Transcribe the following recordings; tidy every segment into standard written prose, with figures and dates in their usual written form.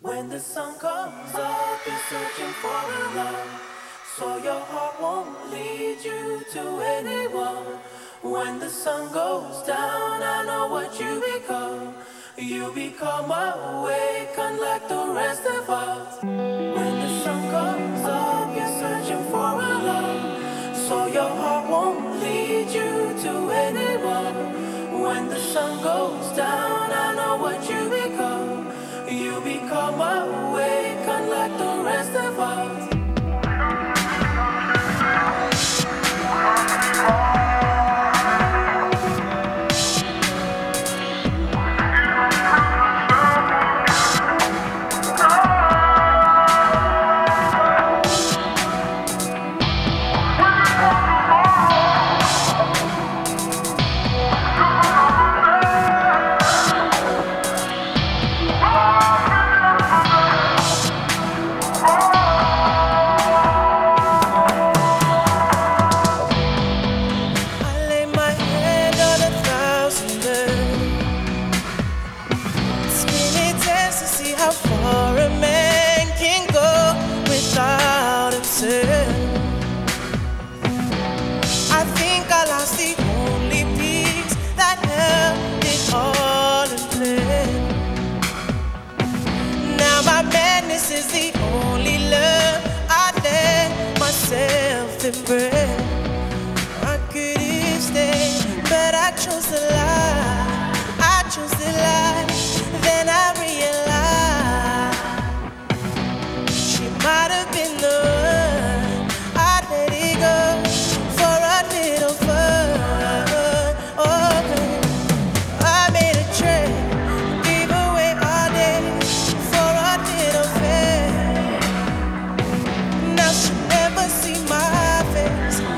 When the sun comes up, you're searching for a love, so your heart won't lead you to anyone. When the sun goes down, I know what you become. You become awake, unlike the rest of us. When the sun comes up, you're searching for a love, so your heart won't lead you to anyone. When the sun goes down, I know what you become. You become awake, unlike the rest of us. I think I lost the only piece that held it all in place. Now my madness is the only love I let myself embrace. I could have stayed, but I chose to lie. I chose to lie. Then I realized she might have been the one. I let it go for a little fun. Oh, I made a trade, gave away all day for a little fame. Now she'll never see my face.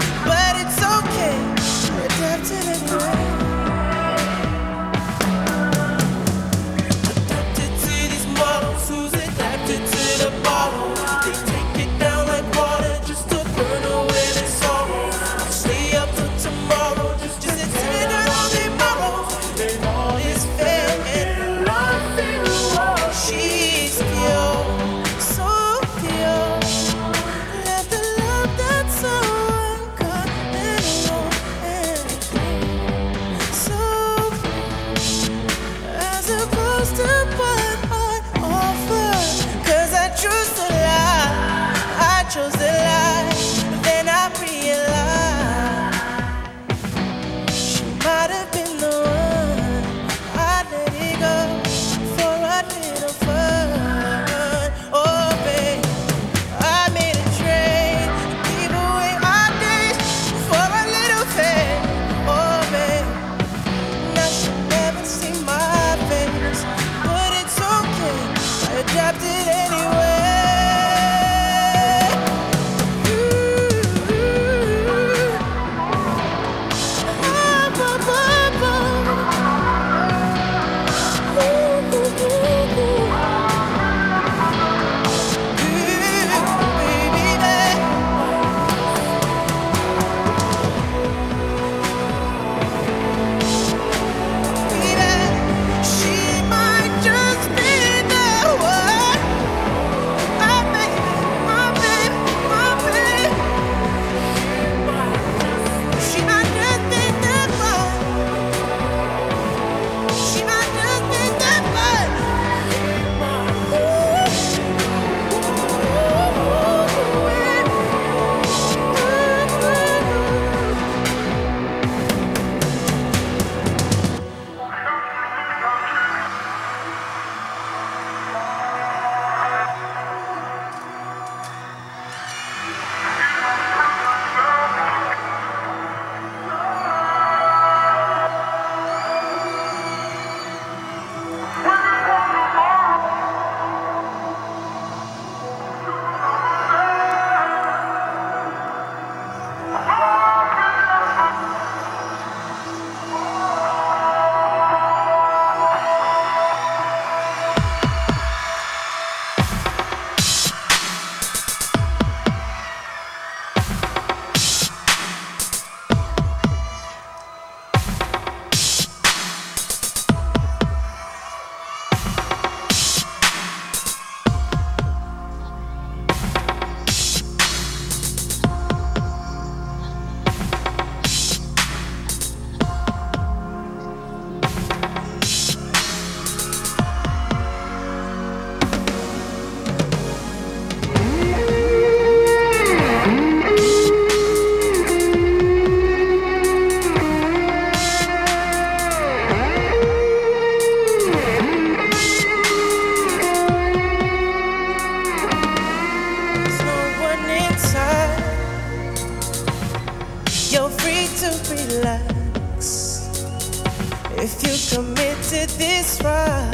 relax. If you commit to this ride,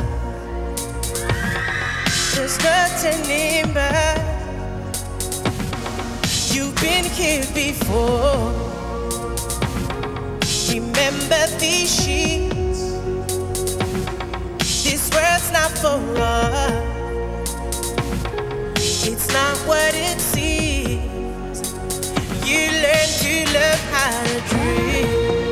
there's no turning back. You've been here before. Remember these sheets. This world's not for us. It's not what it seems. You learn to love how to dream.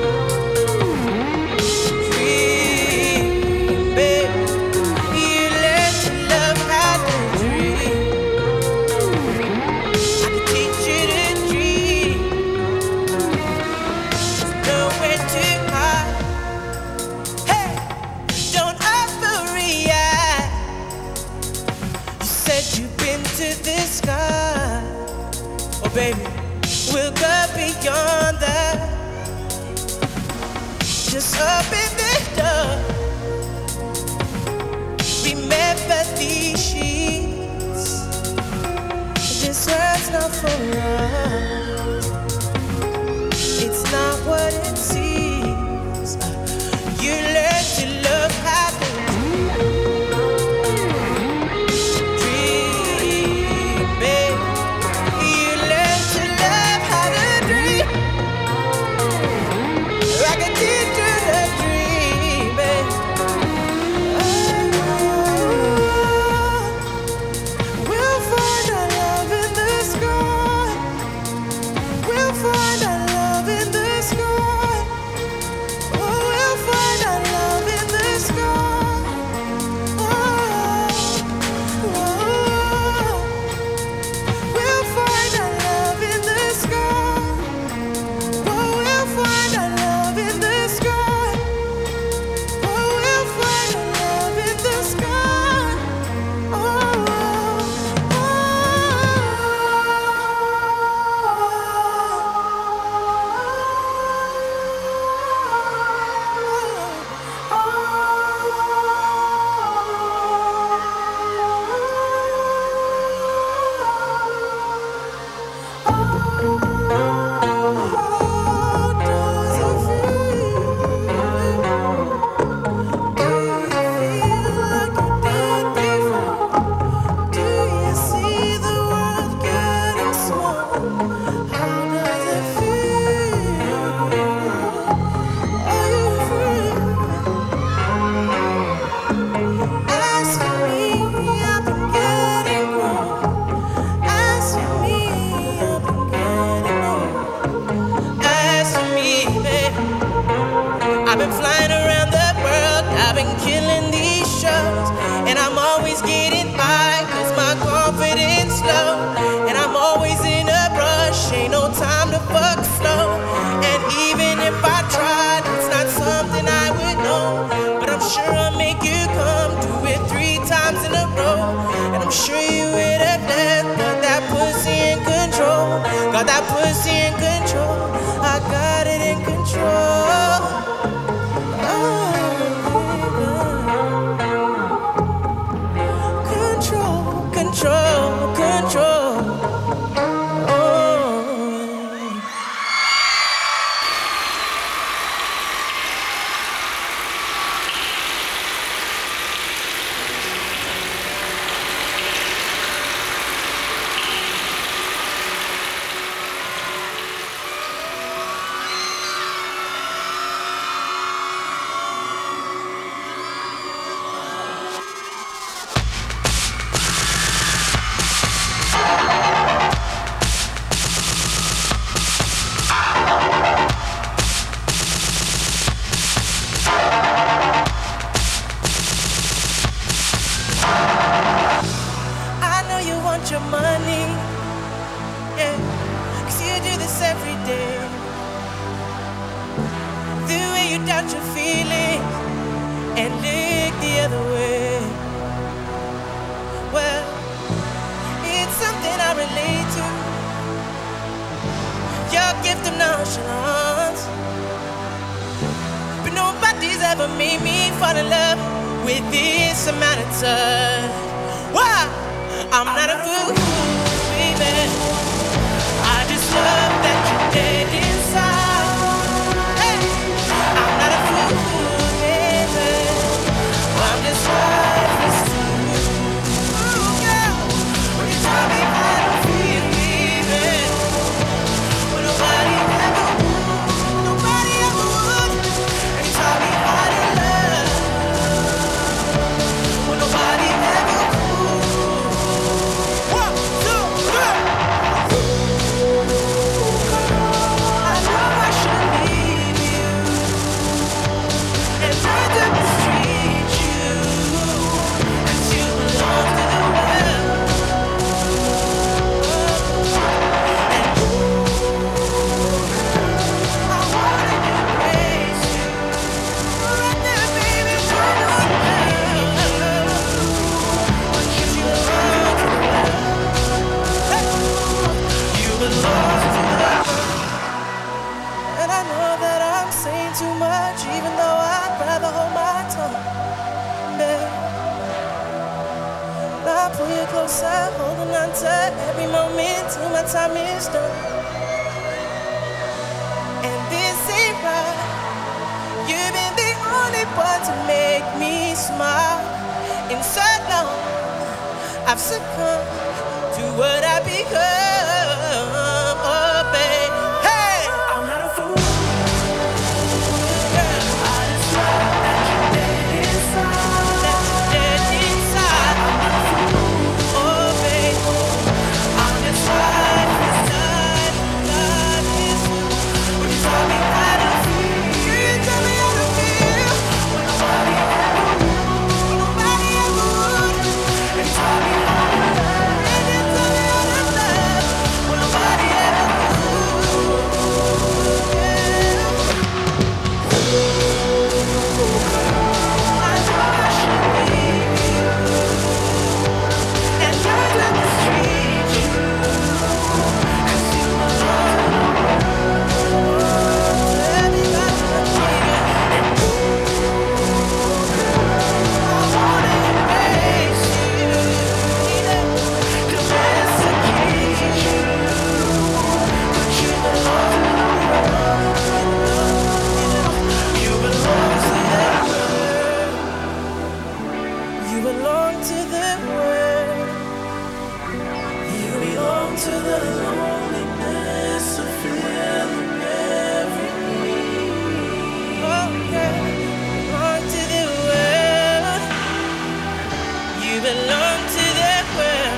Dream, babe. You learn to love how to dream. I can teach you to dream. There's nowhere to hide. Hey, don't overreact. You said you've been to the sky. Oh, baby, we'll go beyond that. Just open the door. Remember these sheets. This world's not for us. It's not what it seems. You learn to love how to dream, babe. You learn to love how to dream. I can teach you to dream, babe. We'll find our love in the sky. We'll find our love in the sky. Oh, we'll find our love in the sky. Oh, we'll find our love in the sky. Oh, we'll find our love in the sky. Oh, we'll find our love in the sky. Oh, I've been flying around the world, I've been killing these shows, and I'm always getting high, cause my confidence low, and I'm always in a rush, ain't no time to fuck slow, and even if I tried, it's not something I would know, but I'm sure I'll make you come, do it 3 times in a row, and I'm sure you would have left, got that pussy in control, got that pussy in control, I got it in control. Control, control. Oh. Your money, yeah, 'cause you do this every day. The way you doubt your feelings and look the other way. Well, it's something I relate to. Your gift of nonchalance, but nobody's ever made me fall in love with this amount of touch. Why? I'm not a fool, baby. I just love that you're dead inside. every moment till my time is done. And this ain't right. You've been the only one to make me smile. In so long, I've succumbed to what I become. Oh, babe. Hey! I'm not a fool. I just know that you're dead inside. That you're dead inside. I'm not a fool. Oh, babe. I'm just tired. When you taught me how to feel. You tell me how to feel. When nobody ever would. Nobody ever would. And taught me how to love. And you tell me how to love. When nobody ever could. I know I should leave you and learn to mistreat you. 'Cause you belong to the world. Everybody loves me. And I wanna embrace you, domesticate you. But you belong to the world. You belong to that world. You belong to the world. You belong to the loneliness of feeling every need. Oh, yeah. You belong to the world. You belong to the world.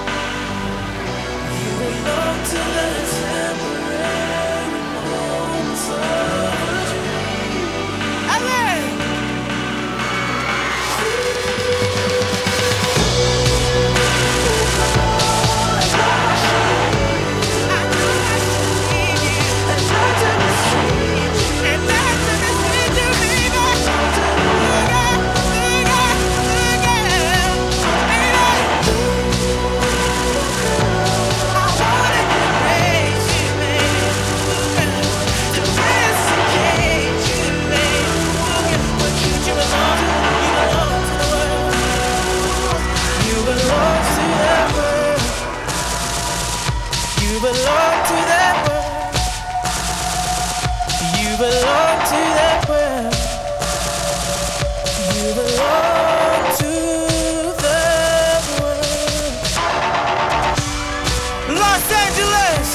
You belong to the temporary moments of a dream. Amen. I know I should leave you. And learn to mistreat you. And that's the mistake you made. Look out, look out, look out. I wanna embrace you, babe. Domesticate you, babe. But you belong to the world. You belong to that world. You belong to that world. You belong to that world. You belong to the world. Los Angeles!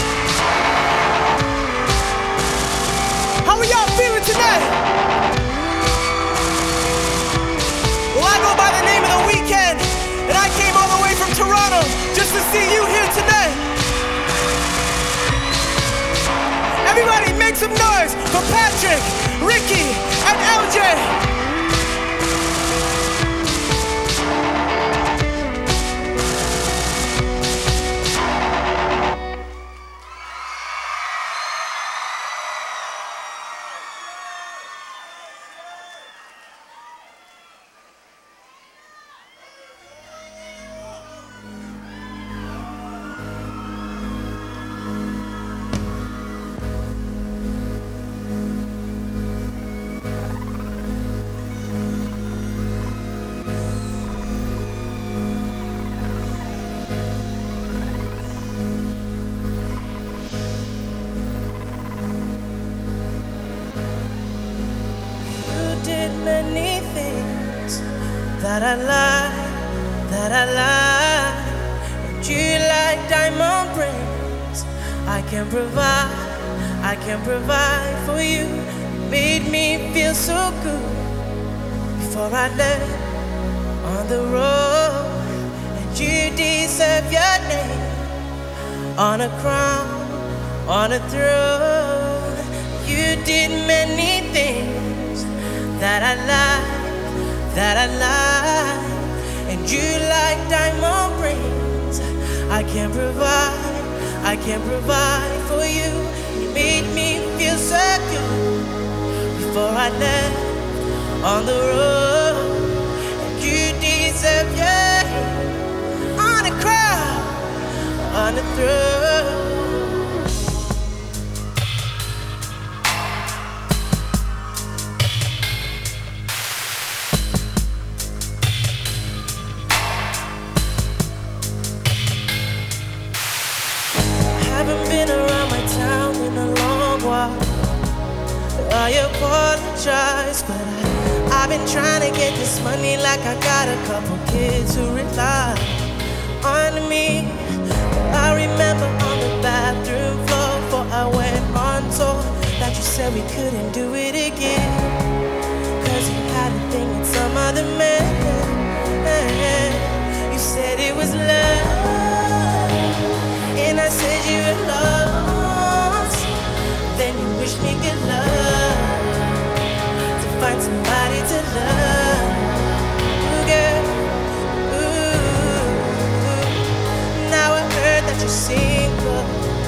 How are y'all feeling tonight? Well, I go by the name of The Weeknd, and I came all the way from Toronto just to see you here tonight. Everybody make some noise for Patrick, Ricky, and LJ. You did many things that I like, and you like diamond rings. I can provide for you. Made me feel so good before I left on the road, and you deserve your name on a crown, on a throne. You did many things that I like, and you like diamond rings. I can provide for you. You made me feel so good before I left on the road, and you deserve your on a crown, on a throne. haven't been around my town in a long while. I apologize, but I've been trying to get this money like I got a couple kids who rely on me. I remember on the bathroom floor before I went on tour that you said we couldn't do it again, 'cause you had a thing with some other man. You said it was love, and I said you were lost. Then you wished me good luck to find somebody to love. Ooh, girl, ooh. Now I heard that you're single,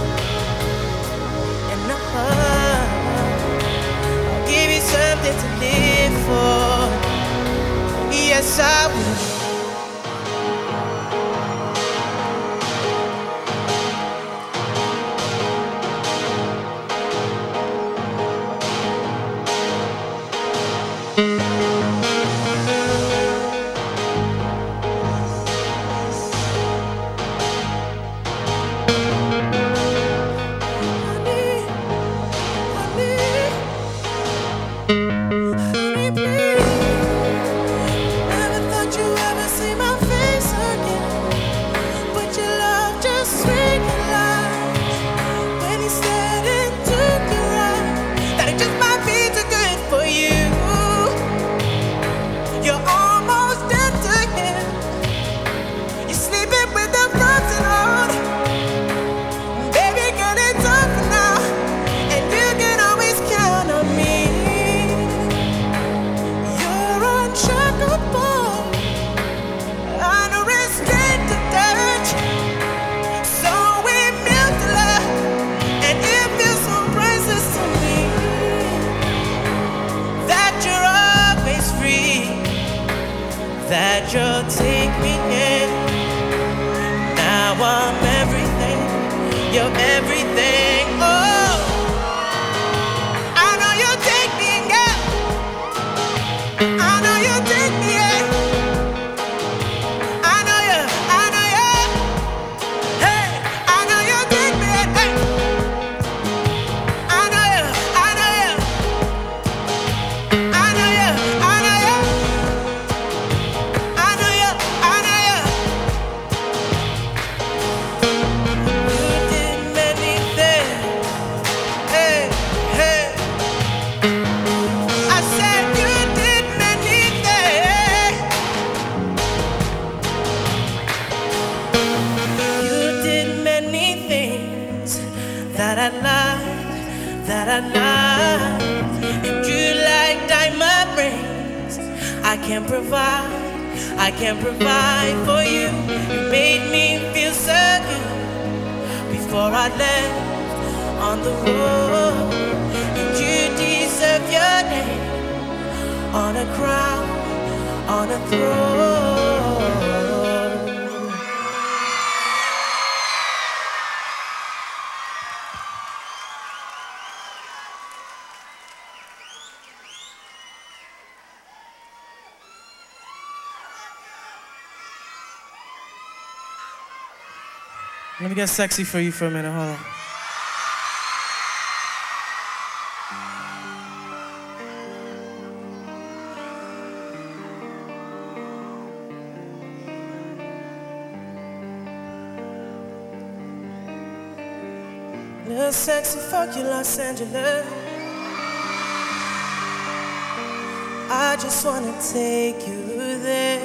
and I'll give you something to live for. Yes, I will. That you'll take me in. Now I'm everything, you're everything. Oh, I know you'll take me in, girl. I know you'll take me in. I know you, hey, I know you'll take me in, hey. I know you, I know you, I know you, I know you. That I like, and you like diamond rings. I can provide for you. You made me feel so good before I left on the road. And you deserve your name on a crown, on a throne. Let me get sexy for you for a minute, hold on. Little sexy fuck you, Los Angeles. I just wanna take you there.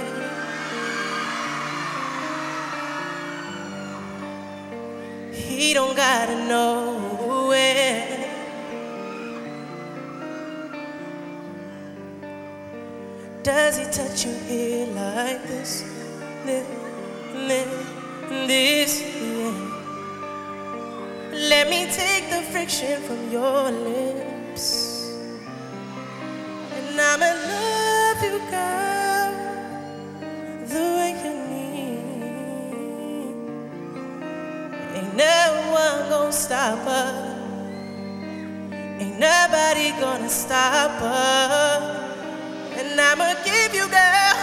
He don't gotta know it. Does he touch you here like this? This, yeah. Let me take the friction from your lips, and I'ma love you, girl, the way you need. Ain't no one gonna stop us. Ain't nobody gonna stop us. And I'ma give you, girl,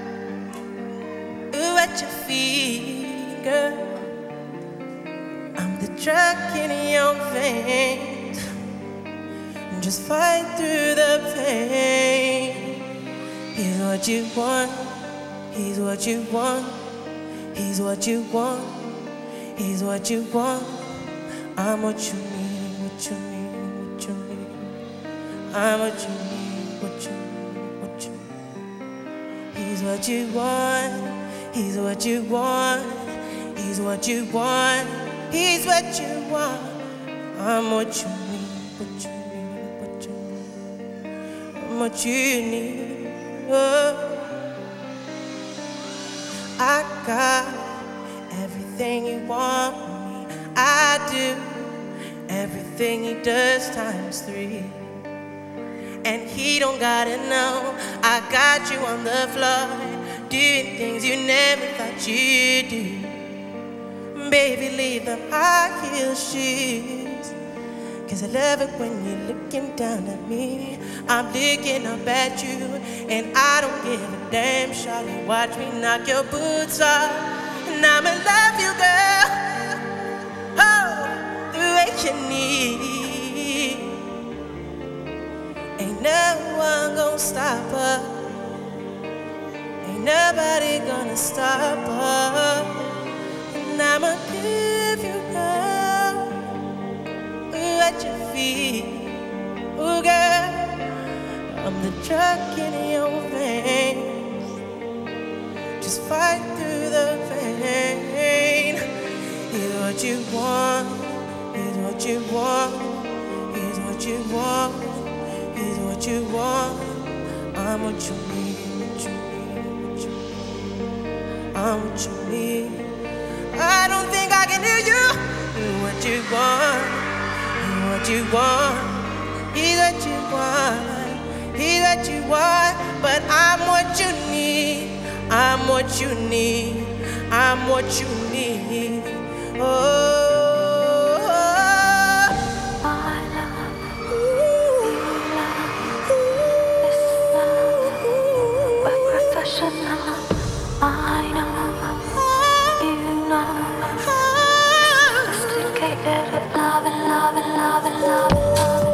what you feel, girl. I'm the drug in your veins. Just fight through the pain. He's what you want. He's what you want. He's what you want. He's what you want. I'm what you need, what you need, what you need. I'm what you need, what you need, what you need. He's what you want. He's what you want. He's what you want. He's what you want. I'm what you need, what you need, what you need. I'm what you need. Oh. I got everything you want from me. I do everything he does times 3. And he don't gotta know I got you on the floor, doing things you never thought you'd do. Baby, leave them high heel shoes, 'cause I love it when you're looking down at me. I'm looking up at you, and I don't give a damn. Shawty, watch me knock your boots off, and I'ma love you, girl. Oh, the way you need. Ain't no one gonna stop us. Ain't nobody gonna stop us. And I'ma give you, girl, what you feel. Ooh, girl, I'm the drug in your veins. Just fight through the pain. He's what you want. He's what you want. He's what you want. He's what you want. I'm what you need, what you need, what you need. I'm what you need. I don't think I can hear you. What you want. What you want. He's what you want. He's what you want. But I'm what you need. I'm what you need. I'm what you need. Oh. I know, you know, sophisticated love and love and love and love and love and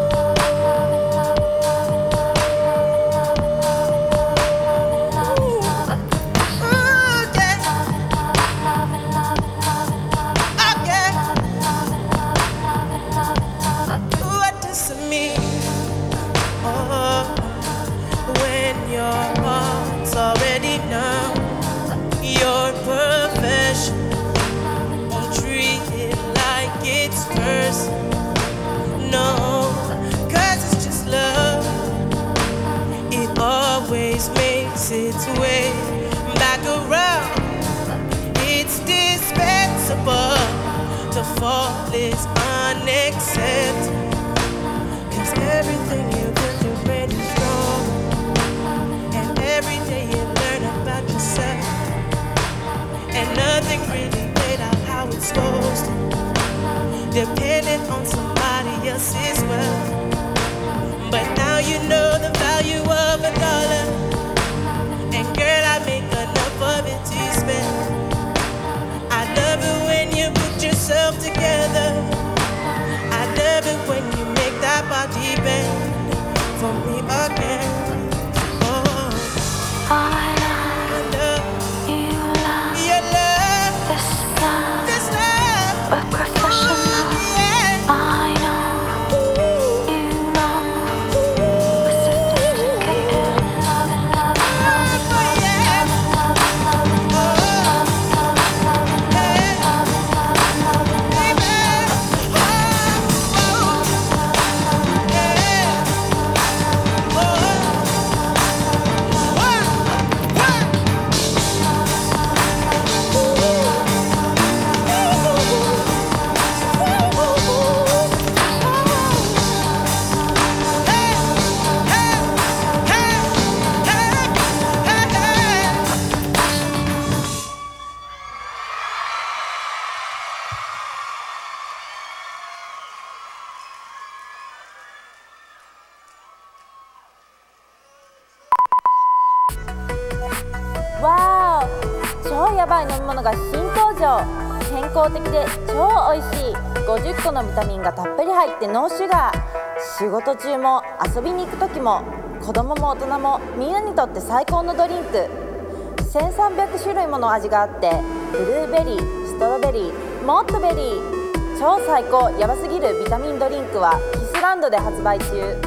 already know your profession. Don't treat it like it's personal. No, 'cause it's just love. It always makes its way back around. It's dispensable. To fall is unacceptable. 'Cause everything you do, you're ready strong. Every day you learn about yourself, and nothing really played out how it's supposed to. Dependent on somebody else's wealth, but now you know the value of $1. And girl, I make enough of it to spend. I love it when you put yourself together. I love it when you make that body bend for me again. I love, you love, this love, we're professional. I know, you know, we're sophisticated. Love and love and love and love and love and love and love わーお、超やばい飲み物が新登場。健康的で超美味しい 50個のビタミンがたっぷり入ってノーシュガー。仕事中も遊びに行く時も子供も大人もみんなにとって最高のドリンク。1300種類もの味があって、ブルーベリー、ストロベリー、モットベリー、超最高ヤバすぎるビタミンドリンクはキスランドで発売中。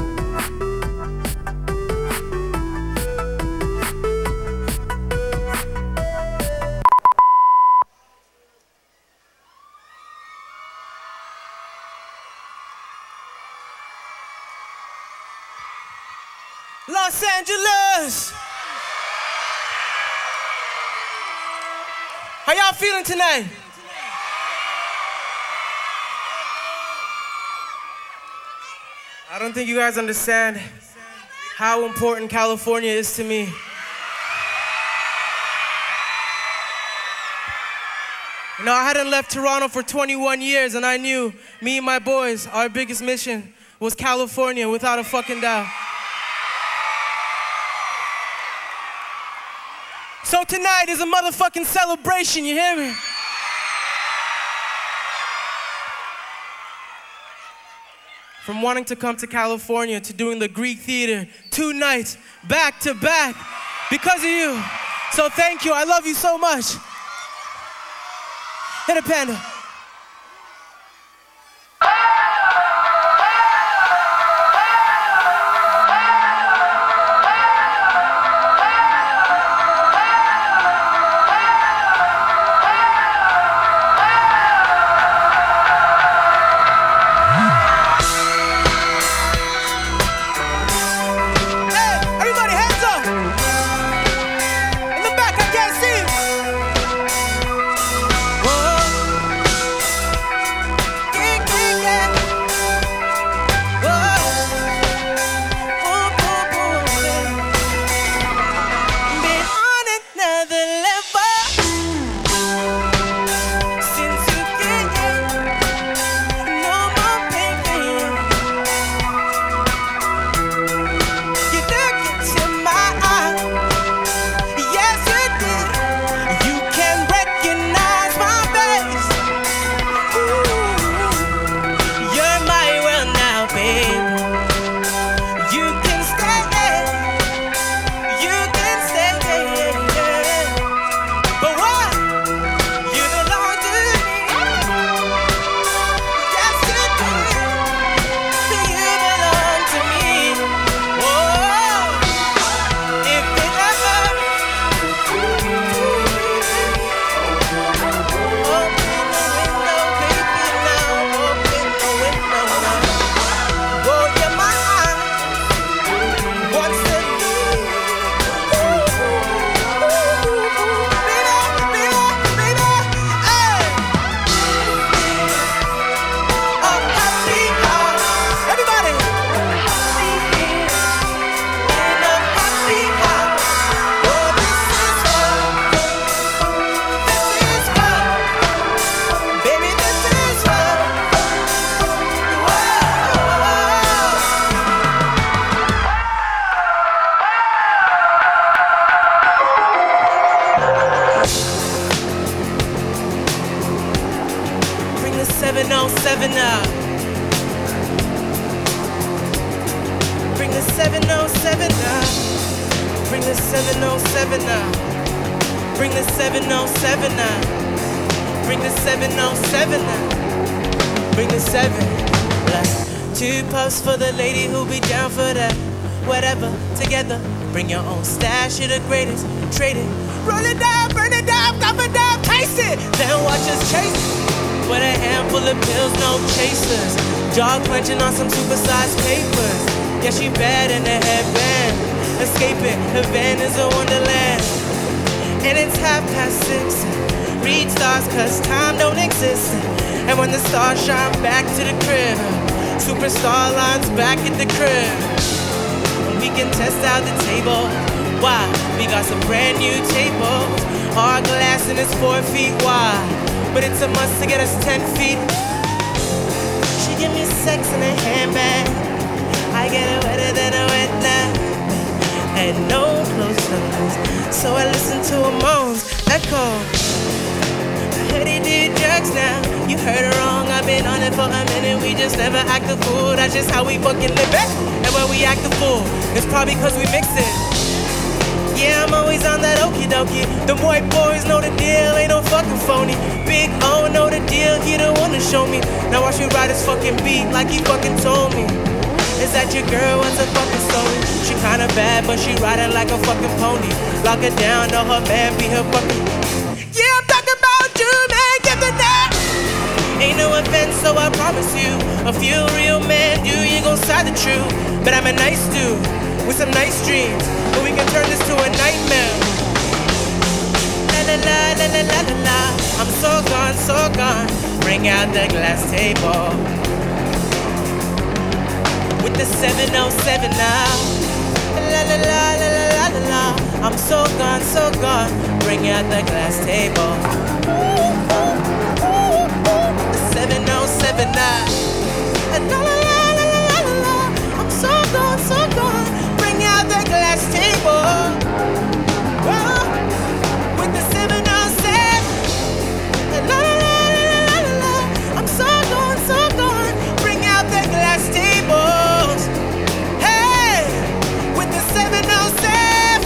Los Angeles! How y'all feeling tonight? I don't think you guys understand how important California is to me. You know, I hadn't left Toronto for 21 years, and I knew me and my boys, our biggest mission was California, without a fucking doubt. So tonight is a motherfucking celebration, you hear me? From wanting to come to California to doing the Greek theater 2 nights back to back because of you. So thank you, I love you so much. Hit a panda. Bring the 707 now. Bring the 707 now. Bring the 707 now. Bring the 707 now. Bring the 7. Plus 2 puffs for the lady who'll be down for that. Whatever, together. Bring your own stash, you're the greatest. Trade it. Roll it down, burn it down, cover it down, taste it. Then watch us chase it. With a handful of pills, no chasers. Jaw clenching on some supersized papers. Yeah, she bad in the headband. Escaping, her van is a wonderland. And it's 6:30. Read stars cause time don't exist. And when the stars shine back to the crib, superstar lines back at the crib. We can test out the table. Why? We got some brand new tables. Our glass and it's 4 feet wide. But it's a must to get us 10 feet. She give me sex in a handbag. I get it wetter than a wet nap. And no close-ups, so I listen to her moans. That call. I heard he did drugs now. You heard it wrong, I've been on it for a minute. We just never act a fool, that's just how we fucking live it. And when we act a fool, it's probably cause we mix it. Yeah, I'm always on that okie dokie. The white boys know the deal, ain't no fucking phony. Big O know the deal, he the one to show me. Now watch me ride this fucking beat like he fucking told me. Is that your girl? What's a fucking story? She kinda bad, but she riding like a fucking pony. Lock her down, know her man be her fucking. Yeah, I'm talking about you, man, get the net. Ain't no offense, so I promise you, a few real men do, you gon' side the truth. But I'm a nice dude, with some nice dreams, but we can turn this to a nightmare. La la la la la la la la. I'm so gone, so gone. Bring out the glass table with the 707 now. La la la la la la la la. I'm so gone, so gone. Bring out the glass table. The 707 now. La la la la la la la. I'm so gone, so gone. Bring out the glass table. With the 707. La la la la la la. I'm so gone, so gone. Bring out the glass tables. Hey, with the 707.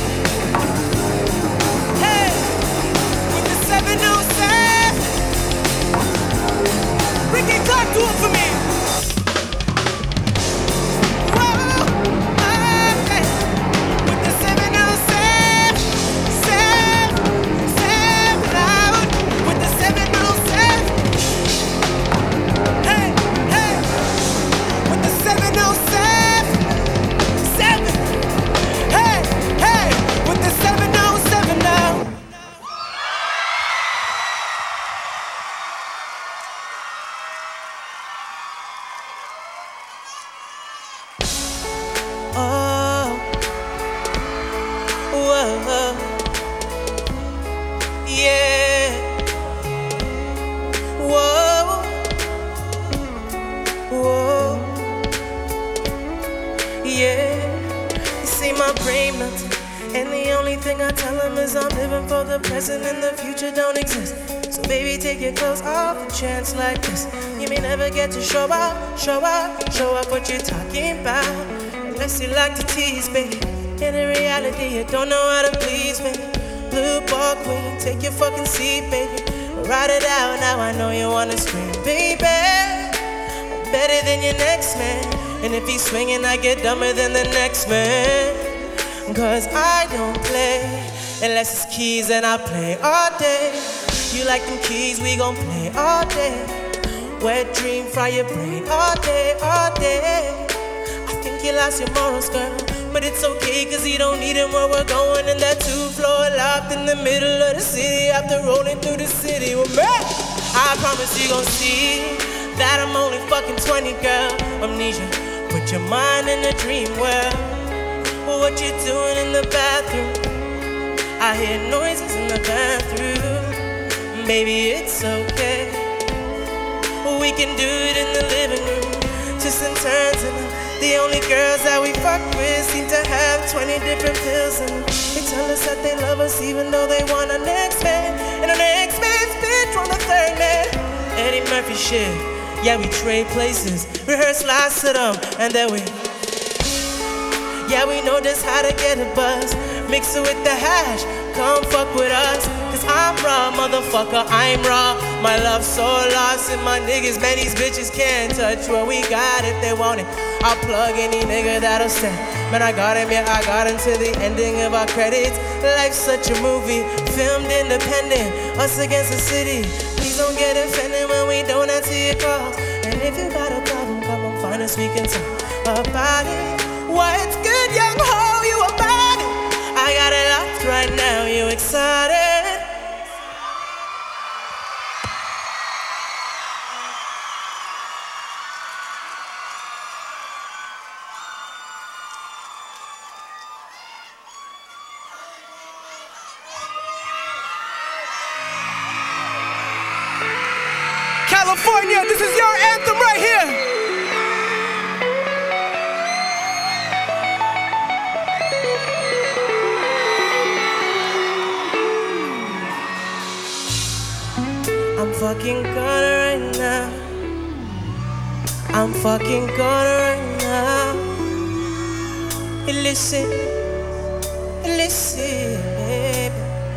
Hey, with the 707. Ricky Clark, do it for me. Chance like this, you may never get to show up what you're talking about. Unless you like to tease, baby. In reality, you don't know how to please me. Blue ball queen, take your fucking seat, baby. Ride it out, now I know you wanna scream, baby. I'm better than your next man. And if he's swinging, I get dumber than the next man. Cause I don't play unless it's keys, and I play all day. You like them keys, we gon' play all day. Wet dream, fry your brain all day, all day. I think you lost your morals, girl, but it's okay, cause you don't need them where we're going. In that 2-floor loft in the middle of the city, after rolling through the city with me. I promise you gon' see that I'm only fucking 20, girl. Amnesia, put your mind in a dream world. What you doing in the bathroom? I hear noises in the bathroom. Baby, it's okay. We can do it in the living room. Twists and turns, and the only girls that we fuck with seem to have 20 different pills, and they tell us that they love us even though they want our next man. And our next man's bitch on the third man. Eddie Murphy shit. Yeah, we trade places, rehearse last to them, and then we. Yeah, we know just how to get a buzz. Mix it with the hash, come fuck with us. Cause I'm raw, motherfucker, I'm raw. My love's so lost in my niggas, man, these bitches can't touch what we got if they want it. I'll plug any nigga that'll stay. Man, I got him, yeah, I got him to the ending of our credits. Life's such a movie, filmed independent, us against the city. Please don't get offended when we don't answer your calls. And if you got a problem, come on, find us, we can talk about it. What's good, young ho, you about it? I got it locked right now, you excited? California, this is your anthem right here. I'm fucking gonna I'm fucking gonna run now. Listen, listen, baby.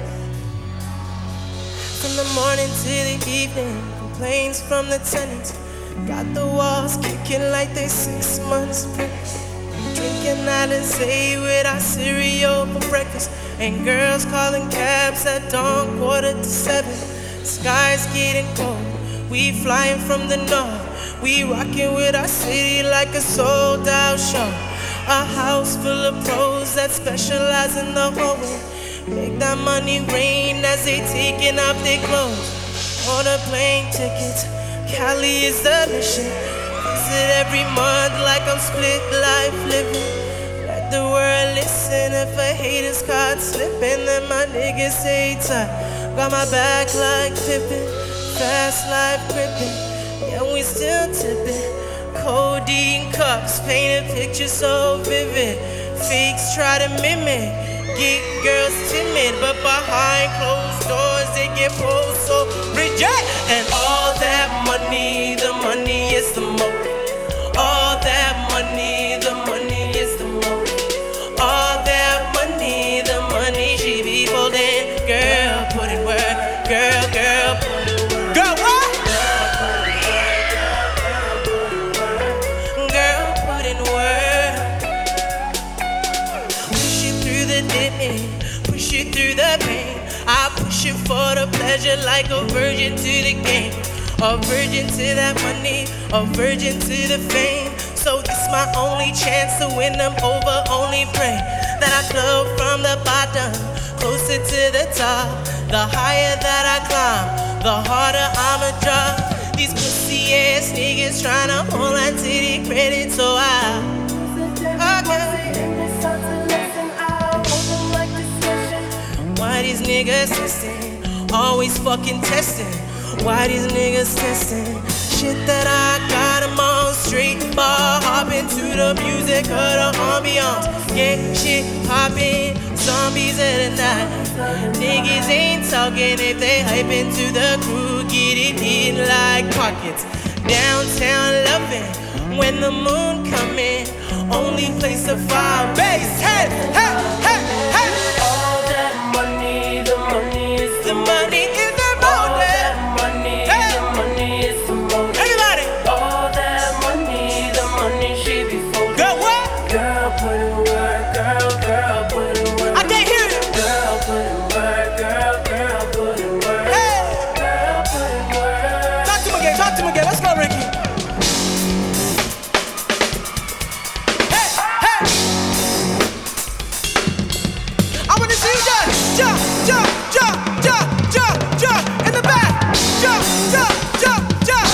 From the morning to the evening, complaints from the tenants. Got the walls kicking like they 6 months pregnant. Drinking Alizé with our cereal for breakfast. And girls calling cabs at dawn, 6:45. Sky's getting cold, we flying from the north. We rocking with our city like a sold out show. A house full of pros that specialize in the hallway. Make that money rain as they taking off their clothes. Order plane tickets, Cali is the mission. Visit every month like I'm split life living. Let the world listen. If a hater's caught slipping, then my niggas say tight. Got my back like Pippin, fast life gripping. Yeah, we still tipping. Codeine cups, painted pictures so vivid. Fakes try to mimic, get girls timid, but behind closed doors they get pulled so rigid. And all that money, the money is the motive. All that money, the money is the motive. All that money, the money she be holding. Girl, put in work. Girl, girl, put in work. Girl, what? Girl, put in work. Push you through the dipping, push you through the pain. I push you for the pleasure like a virgin to the game. A virgin to that money, a virgin to the fame. So this my only chance to win them over. Only pray that I flow from the bottom closer to the top. The higher that I climb, the harder I'ma drop. These pussy ass niggas tryna hold on to the credit, so why these niggas testing? Always fucking testing. Why these niggas testing? Shit that I got them on straight bar hopping to the music of the ambiance. Get shit poppin', zombies of the night. Niggas ain't talking if they hype into the crew. Get it in like pockets. Downtown loving when the moon come in. Only place to find bass. Hey, hey, hey, hey. All that money, the money is The money is the motive. Girl, put in work, girl, girl, put in work. I can't hear you. Girl, put in work, girl, girl, put in work. Hey. Girl, put in work. Talk to him again, let's go, Ricky. Hey, hey. I wanna see you jump, jump, jump, jump, jump, jump, jump, in the back. Jump, jump, jump, jump.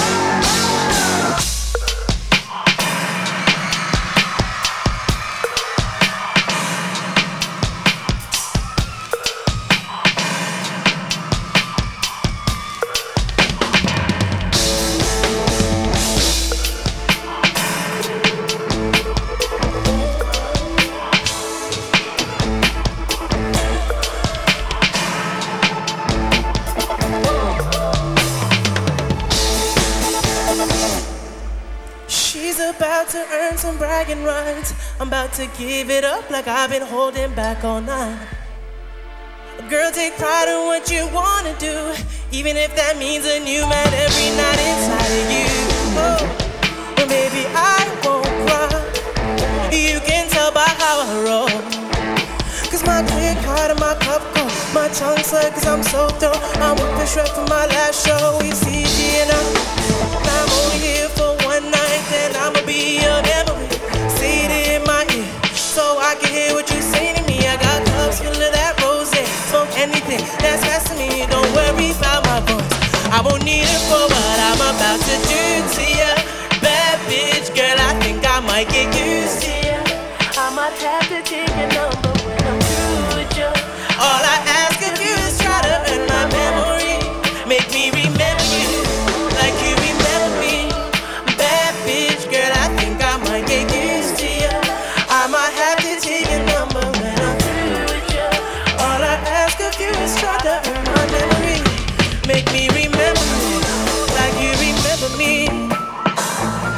She's about to earn some bragging rights. I'm about to give it up like I've been holding back all night. Girl, take pride in what you wanna do, even if that means a new man every night inside of you. Oh, and baby, I won't cry. You can tell by how I roll. Cause my click hard and my cup cold. My tongue slurred cause I'm so dope. I'm up and shred from my last show. It's easy enough. I'm only here for one night, then I'ma be your memory. Say it in my ear, so I can hear what you say to me. I got cups full of that rosé. Smoke anything that's fast to me. Don't worry about my voice. I won't need it for what I'm about to do to ya. Bad bitch, girl, I think I might get used to ya. I might have to take your number when I'm through with you. All I ask of you is try to earn my memory. Make me remember you like you remember me. Bad bitch, girl, I think I might get used to you. I might have to take your number when I'm through with you. All I ask of you is try to earn my memory. Make me remember you like you remember me.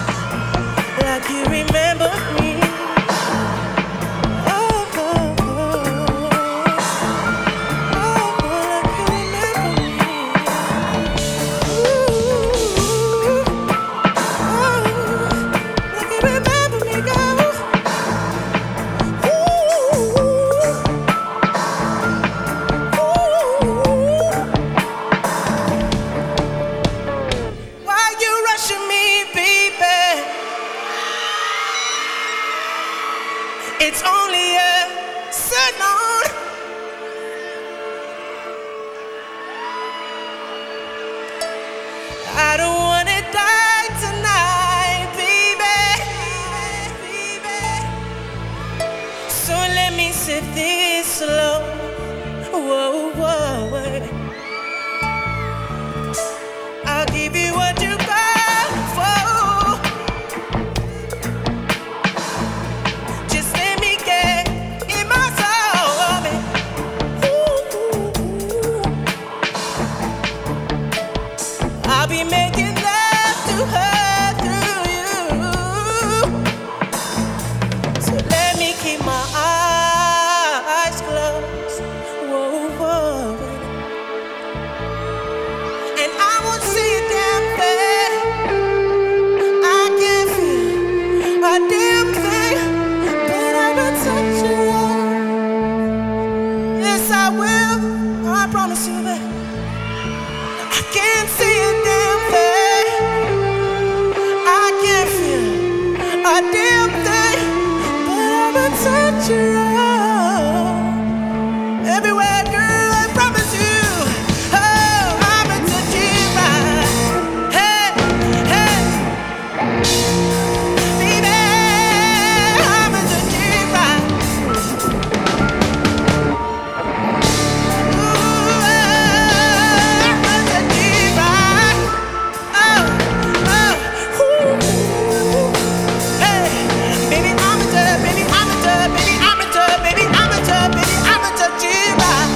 It's only a alone. I don't wanna die tonight, baby. So let me sip this slow. Whoa, whoa, whoa. I'll give you what you got for. Just let me get in my soul, baby. I'll be making love to her through you. So let me keep my eyes closed. Whoa, whoa. And I won't see a damn thing. I can't feel a damn thing, but I will touch you. Yes, I will. I promise you that. I can't see a damn thing. I can't feel a damn thing, but I will touch you. Everywhere, girl, I promise you. Oh, I'm a touchy right. Hey, hey, baby, I'm a touchy right. Ooh, I'm a touchy right. Oh, oh, ooh, hey, baby, I'm a touch, baby, I'm a touch, baby, I'm a touch, baby, I'm a touch, baby, I'm a touchy right.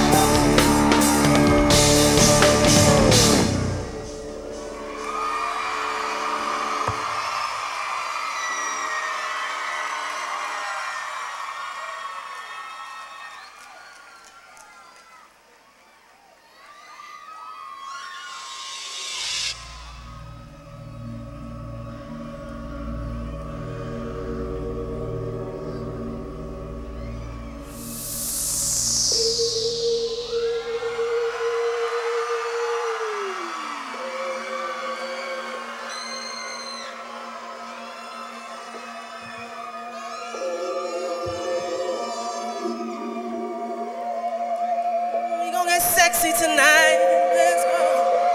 We gon' get sexy tonight. Let's go.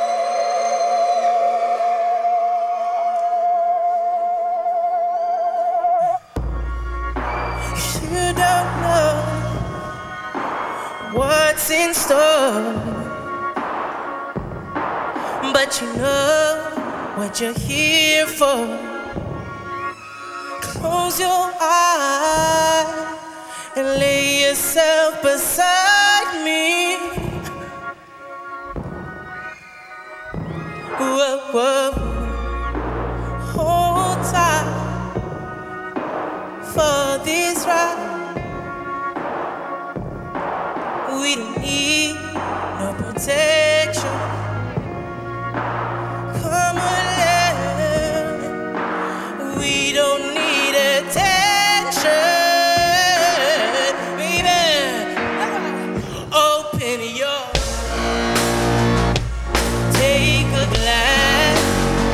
You don't know what's in store, but you know what you're here for. Close your eyes and lay yourself beside me. Whoa, whoa. Hold tight for this ride. We don't need no protection. Come on, we don't need attention. Baby, open your, take a glass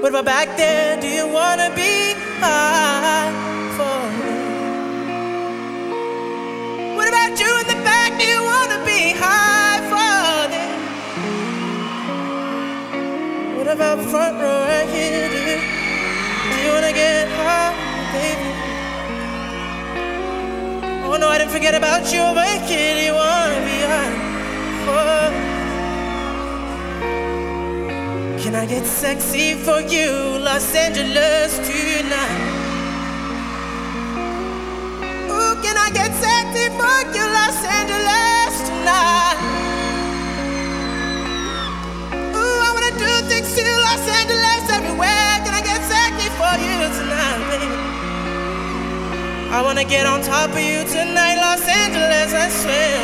What about back there? Do you wanna be high for me? What about you in the back? Do you wanna be high for me? What about front row right here? Do you wanna get high, baby? Oh no, I didn't forget about you over here. Do you wanna be high for me? Can I get sexy for you, Los Angeles tonight? Ooh, can I get sexy for you, Los Angeles tonight? Ooh, I wanna do things to Los Angeles everywhere. Can I get sexy for you tonight, baby? I wanna get on top of you tonight, Los Angeles, I swear.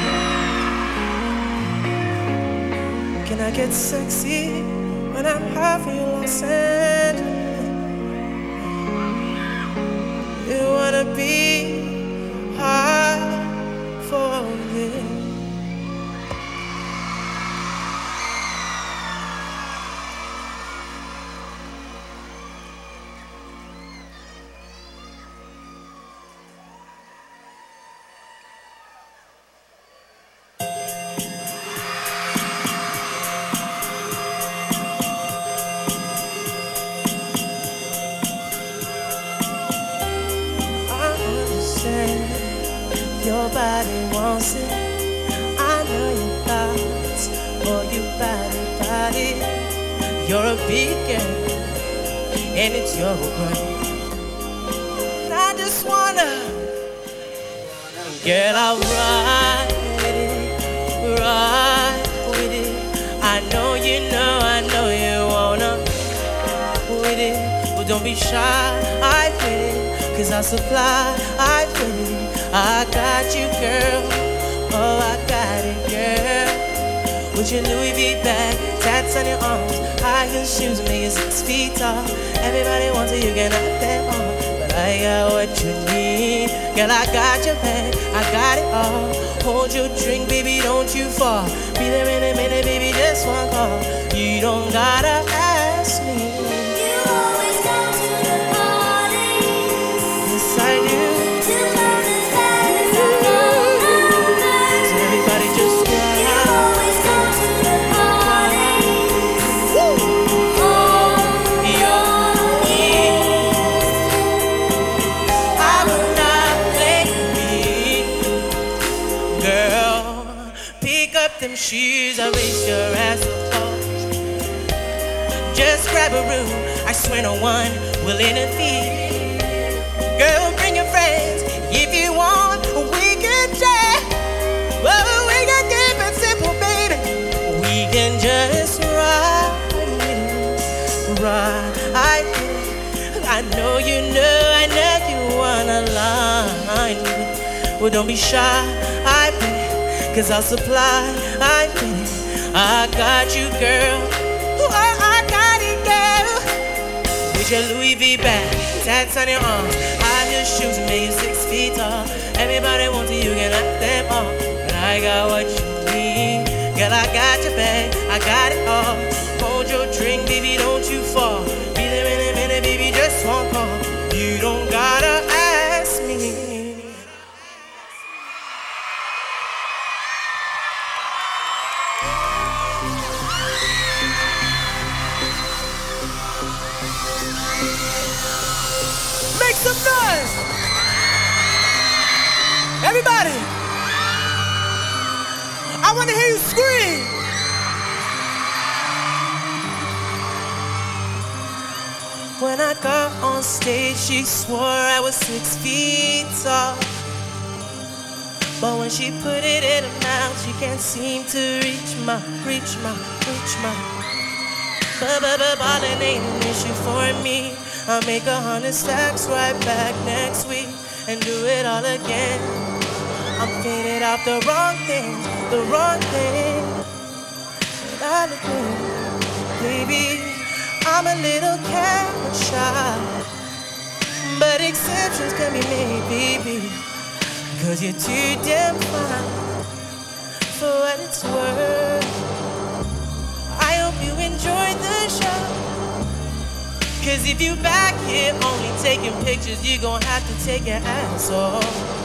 Can I get sexy when I'm high for you, Los Angeles? You wanna be high for me? Your body wants it. I know your thoughts, oh, you body. You're a beacon, and it's your brain. I just wanna, girl, I'll ride with it. I know you wanna with it. But don't be shy, I with it, 'cause I supply, I with it. I got you, girl. Oh, I got it, girl. With your Louis V bag, tats on your arms, high heel shoes make you 6 feet tall. Everybody wants it, you can have them all. But I got what you need, girl. I got your bag, I got it all. Hold your drink, baby, don't you fall. Be there in a minute, baby, just one call. You don't gotta ask me. You always come to the party. Yes, I do. Them shoes, I raise your ass up. Just grab a room, I swear no one will interfere. Girl, bring your friends if you want. We can chat, well, we can keep it simple, baby. We can just ride. I know you wanna line. Well, don't be shy, I bet. 'Cause I'll supply, I got you, girl. Oh, I got it, girl. With your Louis V bag, tats on your arms, high heel shoes make you 6 feet tall. Everybody wants it, you can let them all. But I got what you need, girl. I got your bag, I got it all. Hold your drink, baby, don't you fall. Be there in a minute, baby, just one call. You don't gotta ask me. Make some noise! Everybody! I want to hear you scream! When I got on stage, she swore I was 6 feet tall. But when she put it in her mouth, she can't seem to reach my. Ballin' ain't an issue for me. I'll make 100 stacks right back next week and do it all again. I'm faded off the wrong thing. But baby, I'm a little camera shy. But exceptions can be made, baby. 'Cause you're too damn fine for what it's worth. I hope you enjoyed the show. Cause if you back here only taking pictures, you gon' have to take your ass off.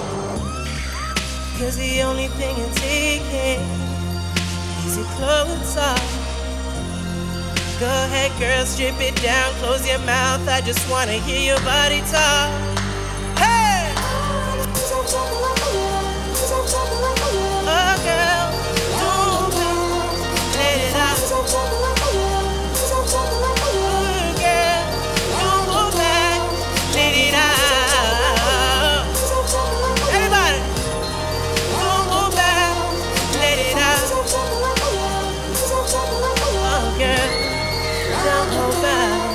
Cause the only thing you're taking is your clothes off. Go ahead, girl, strip it down, close your mouth. I just wanna hear your body talk. Hey! Oh, girl, don't let it out. Oh, girl, don't go back, let it out. Everybody, don't go back, let it out. Oh, girl, don't go back.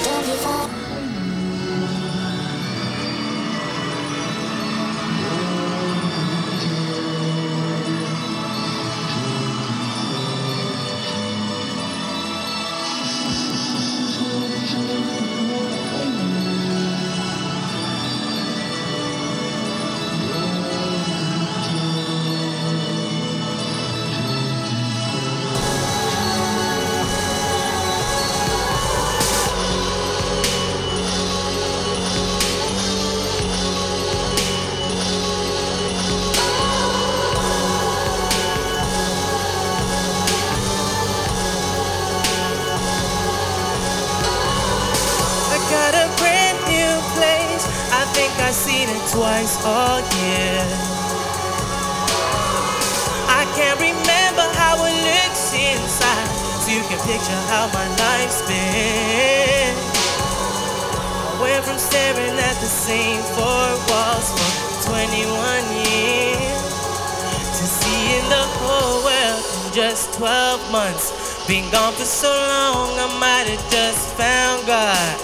I've seen it twice all year. I can't remember how it looks inside, so you can picture how my life's been. I went from staring at the same four walls for 21 years to seeing the whole world in just 12 months. Been gone for so long, I might have just found God.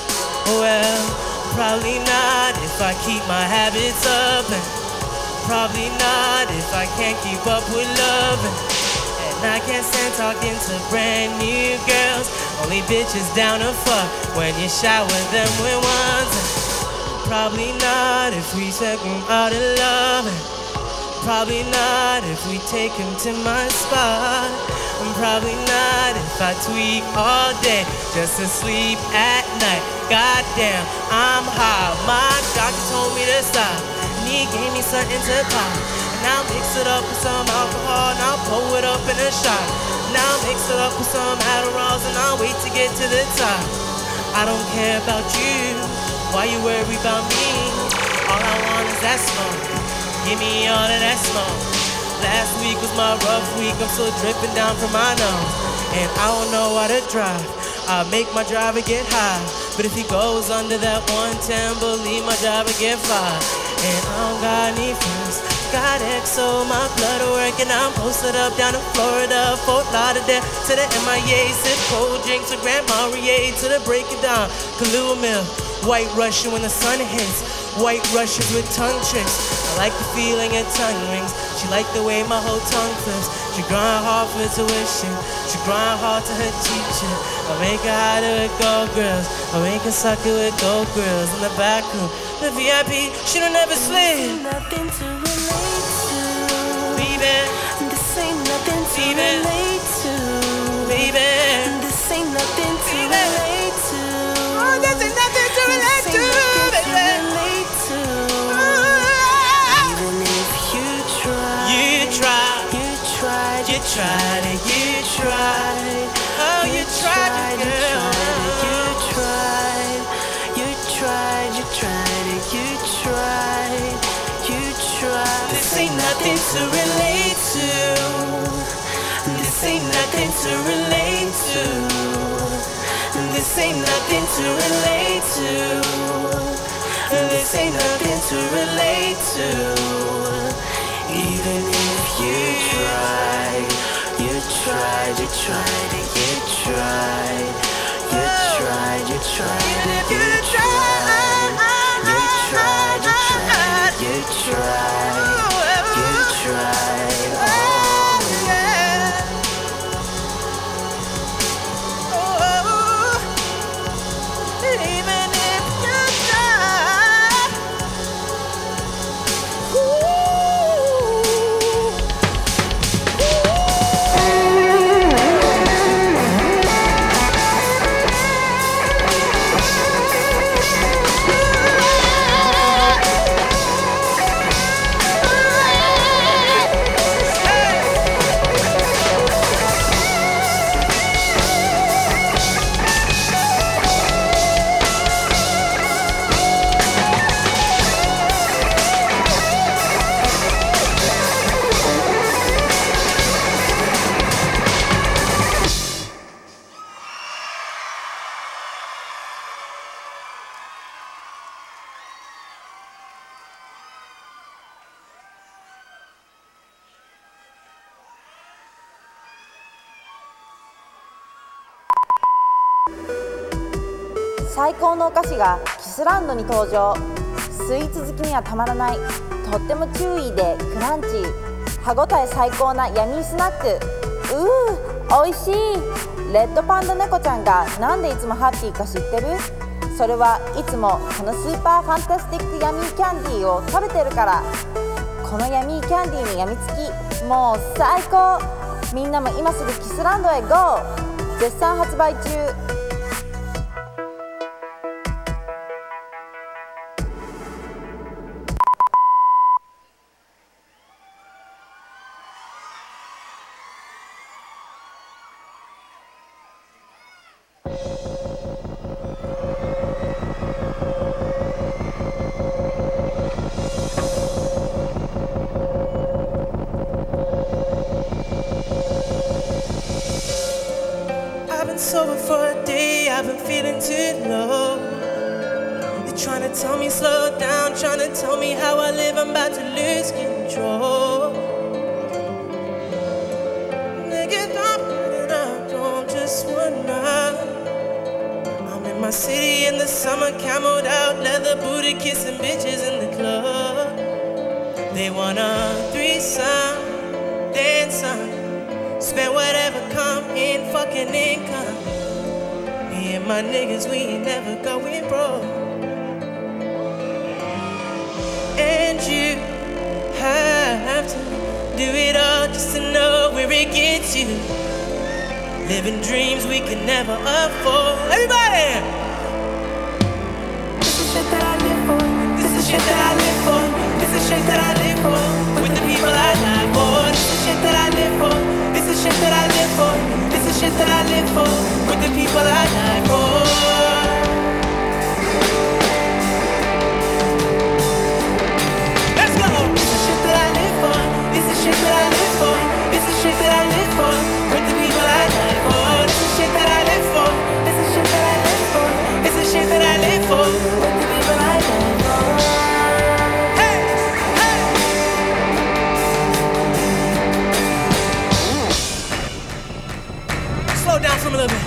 Well, probably not if I keep my habits up, and probably not if I can't keep up with love. And I can't stand talking to brand new girls, only bitches down to fuck when you shower them with ones. And probably not if we take them out of love, and probably not if we take them to my spot. And probably not if I tweak all day just to sleep at night. Goddamn, I'm high. My doctor told me to stop, and he gave me something to pop. And I'll mix it up with some alcohol, and I'll pour it up in a shot. And I'll mix it up with some Adderalls, and I'll wait to get to the top. I don't care about you, why you worry about me? All I want is that smoke, give me all of that smoke. Last week was my rough week, I'm still dripping down from my nose. And I don't know how to drive, I make my driver get high. But if he goes under that 110, believe my driver get fired. And I don't got any friends, got XO, my blood working. I'm posted up down in Florida, Fort Lauderdale to the MIA. Sip cold drinks with Grand Marnier to the break it down. Kahlua Mill, White Russian when the sun hits, White Russians with tongue tricks. I like the feeling your tongue rings, she like the way my whole tongue flips. She grind hard for tuition, she grind hard to her teacher. I make her hide with gold girls, I make her suck it with gold girls. In the back room, the VIP, she don't ever sleep. Nothing to relate to, Baby, this ain't nothing to Baby. relate to, baby, this ain't nothing to Baby. relate to. oh, this ain't nothing to relate This to, ain't nothing to baby. relate to. Even if you try, You tried, you tried, you tried, and you tried. Oh, you tried, girl. you tried, you tried, you tried, you tried, you tried. This ain't nothing to relate to. This ain't nothing to relate to. This ain't nothing to relate to. This ain't nothing to relate to. Even if you tried, You tried, you tried, and you tried, you tried, you tried, even and if you you tried, you tried, you tried, tried, you tried, you tried. oh, yeah. Oh, even if you tried. Ooh. 最高のお菓子がキスランドに登場。スイーツ好きにはたまらない、とってもチューイーでクランチー、歯ごたえ最高なヤミースナック。おいしい。レッドパンダ猫ちゃんがなんでいつもハッピーか知ってる？それはいつもこのスーパーファンタスティックヤミーキャンディーを食べてるから。このヤミーキャンディーにやみつき、もう最高。みんなも今すぐキスランドへ GO！ 絶賛発売中。 I've been sober for a day, I've been feeling too low. They're trying to tell me slow down, trying to tell me how I live, I'm about to lose control. Nigga, don't just one night. I'm in my city in the summer, camoed out, leather booty, kissing bitches in the club. They want a threesome, then some. Spend whatever come in, fucking income. Me and my niggas, we ain't never going broke. And you have to do it all just to know where it gets you. Living dreams we can never afford. Everybody! This is shit that I live for. This is shit that I live for. This is shit that I live for. With the people I die for. This is shit that I live for. This is shit that I live for. This is shit that I live for. With the people I die for. Let's go. This is shit that I live for. This is shit that I live for. This is shit that I live for. With the people I die for. This is shit that I live for. This is shit that I live for. This is shit that I live for. With the people I die for. Slow down for a little bit.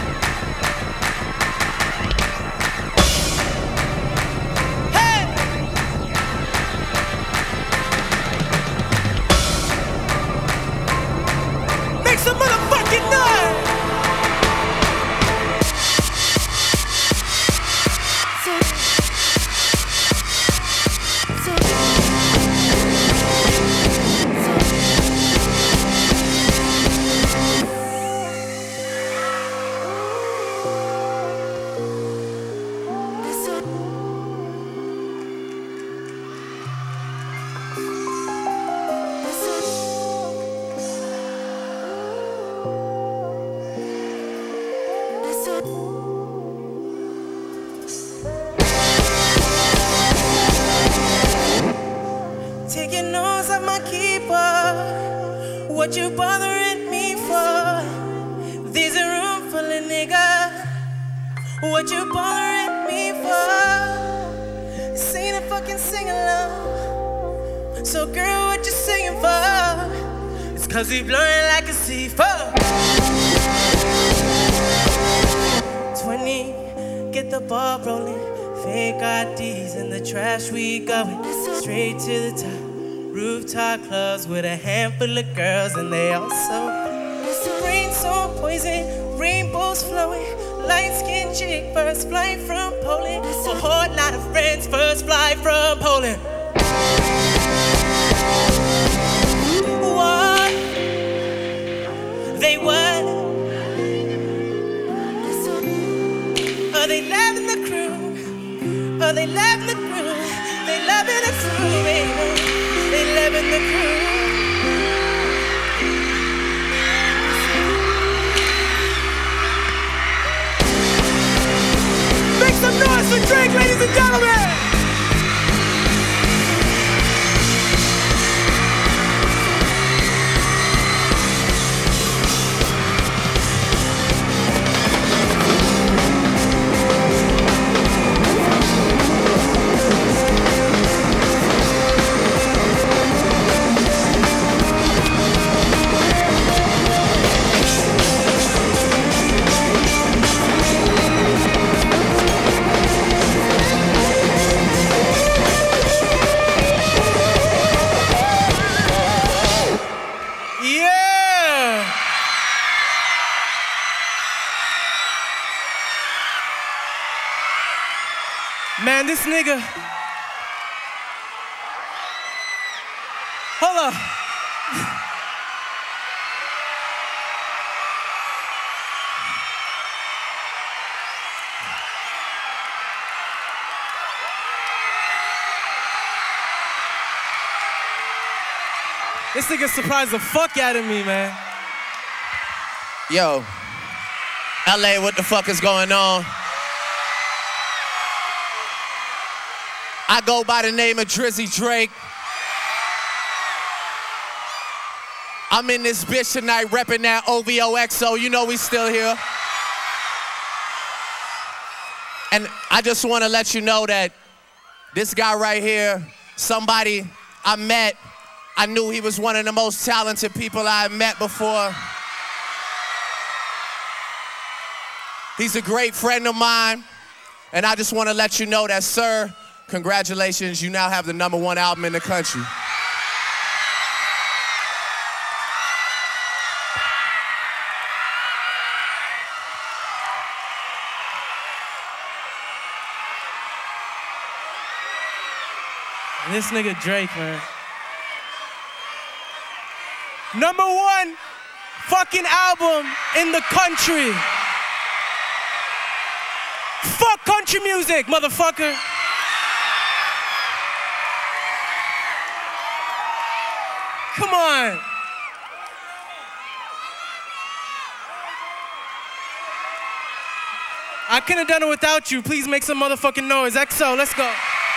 Hey! Make some motherfucking noise! Take your nose off my keeper. What you bothering me for? There's a room full of niggas. What you bothering me for? Sing a fucking sing along. So girl, what you singing for? It's cause we blowing like a C4. 20, get the ball rolling. Fake IDs in the trash, we going straight to the top. Rooftop clubs with a handful of girls, and they all so rain so poison, rainbows flowing. Light skinned chick, first flight from Poland. A whole lot of friends, first flight from Poland. What? They what? Are they loving the crew? Are they loving the crew? They loving the crew, baby. They loving the crew. Make some noise for Drake, ladies and gentlemen! Man, this nigga. Hold up. This nigga surprised the fuck out of me, man. Yo, LA, what the fuck is going on? I go by the name of Drizzy Drake. I'm in this bitch tonight repping that OVOXO. You know we still here. And I just want to let you know that this guy right here, somebody I met, I knew he was one of the most talented people I had met before. He's a great friend of mine, and I just want to let you know that, sir, congratulations, you now have the #1 album in the country. And this nigga Drake, man. #1 fucking album in the country. Fuck country music, motherfucker. Come on. I couldn't have done it without you. Please make some motherfucking noise. XO, let's go.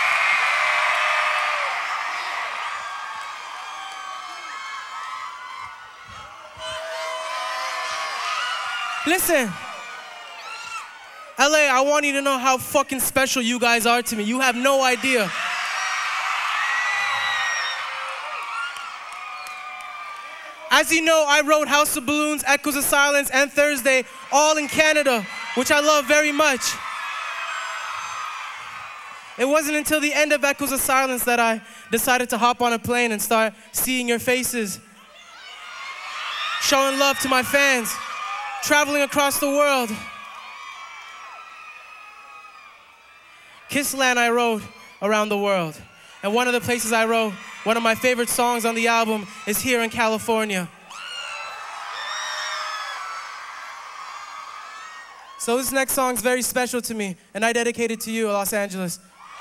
Listen, LA, I want you to know how fucking special you guys are to me. You have no idea. As you know, I wrote House of Balloons, Echoes of Silence, and Thursday, all in Canada, which I love very much. It wasn't until the end of Echoes of Silence that I decided to hop on a plane and start seeing your faces, showing love to my fans, traveling across the world. Kissland I wrote around the world. And one of the places I wrote, one of my favorite songs on the album is here in California. So this next song is very special to me, and I dedicate it to you, Los Angeles.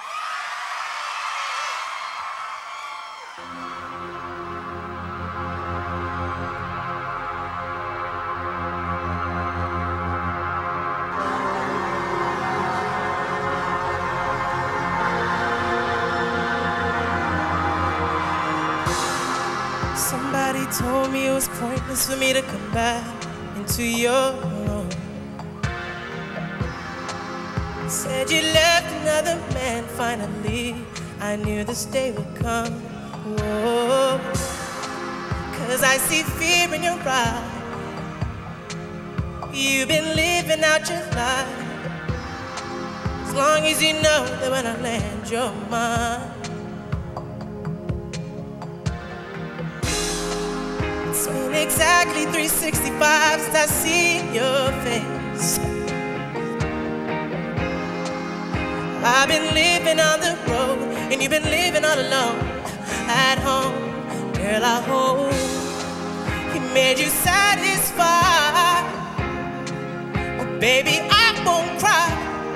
Somebody told me it was pointless for me to come back into your room. Said you left another man, finally I knew this day would come. Whoa. Cause I see fear in your eyes. You've been living out your life. As long as you know that when I land, you're mine. It's been exactly 365 since I seen your face. I've been living on the road, and you've been living all alone. At home, girl, I hope he made you satisfied. Well, baby, I won't cry,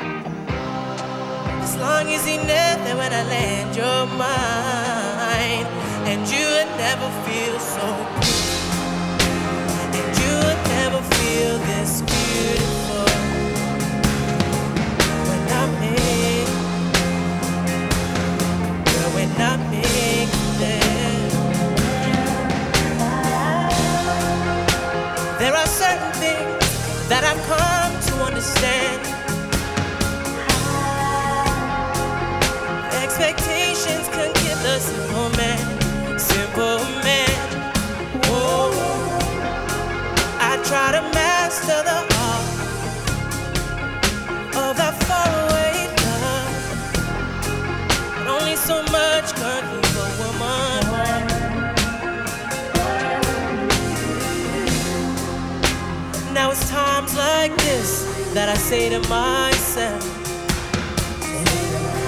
as long as you know that when I land, you're mine. And you would never feel so good, and you would never feel this beautiful when I'm in. When I make them. There are certain things that I've come to understand. Expectations can kill a simple man, simple man. Oh, I try to master the art of that faraway love. Only so much can leave a woman. Now it's times like this that I say to myself,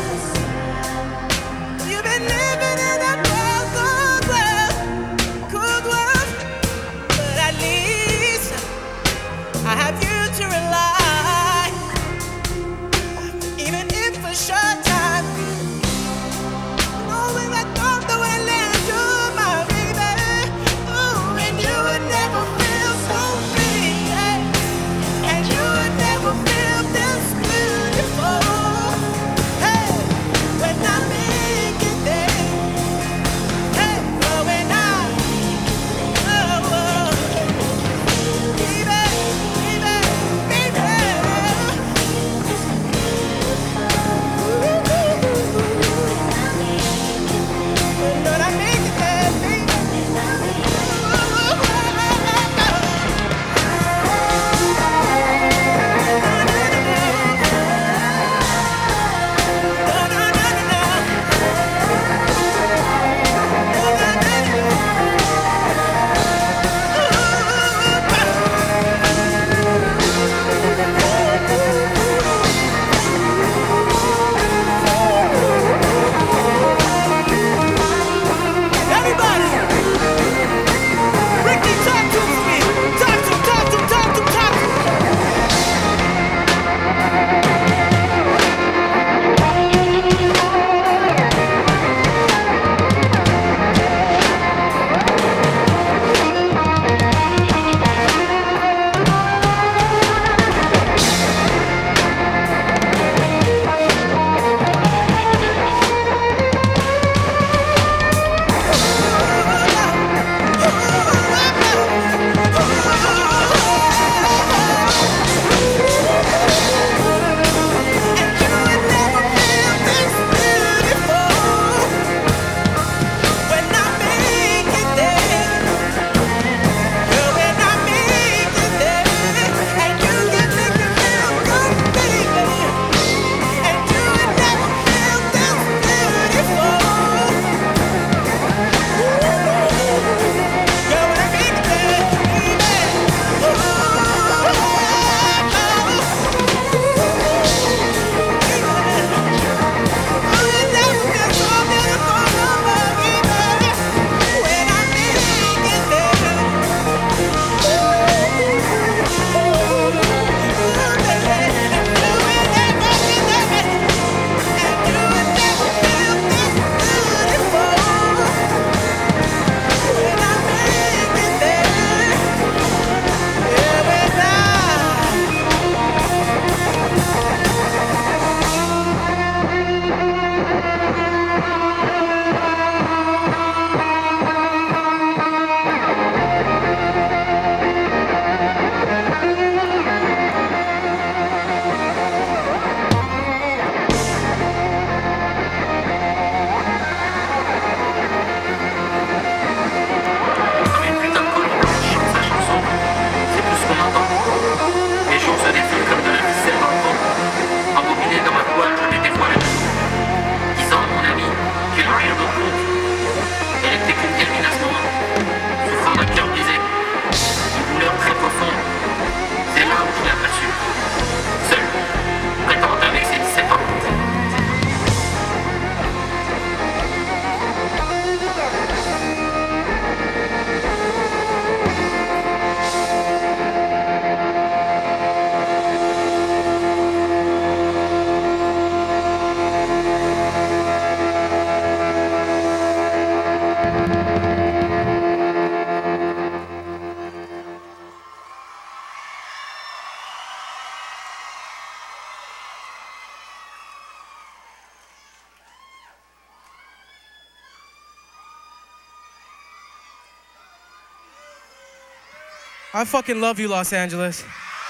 I fucking love you, Los Angeles.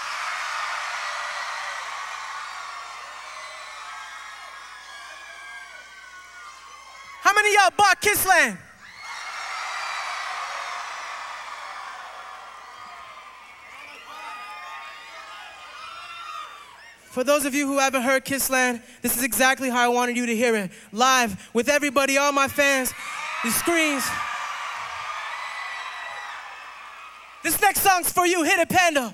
How many of y'all bought Kissland? For those of you who haven't heard Kissland, this is exactly how I wanted you to hear it. Live, with everybody, all my fans, the screens. This next song's for you, Hit It Panda.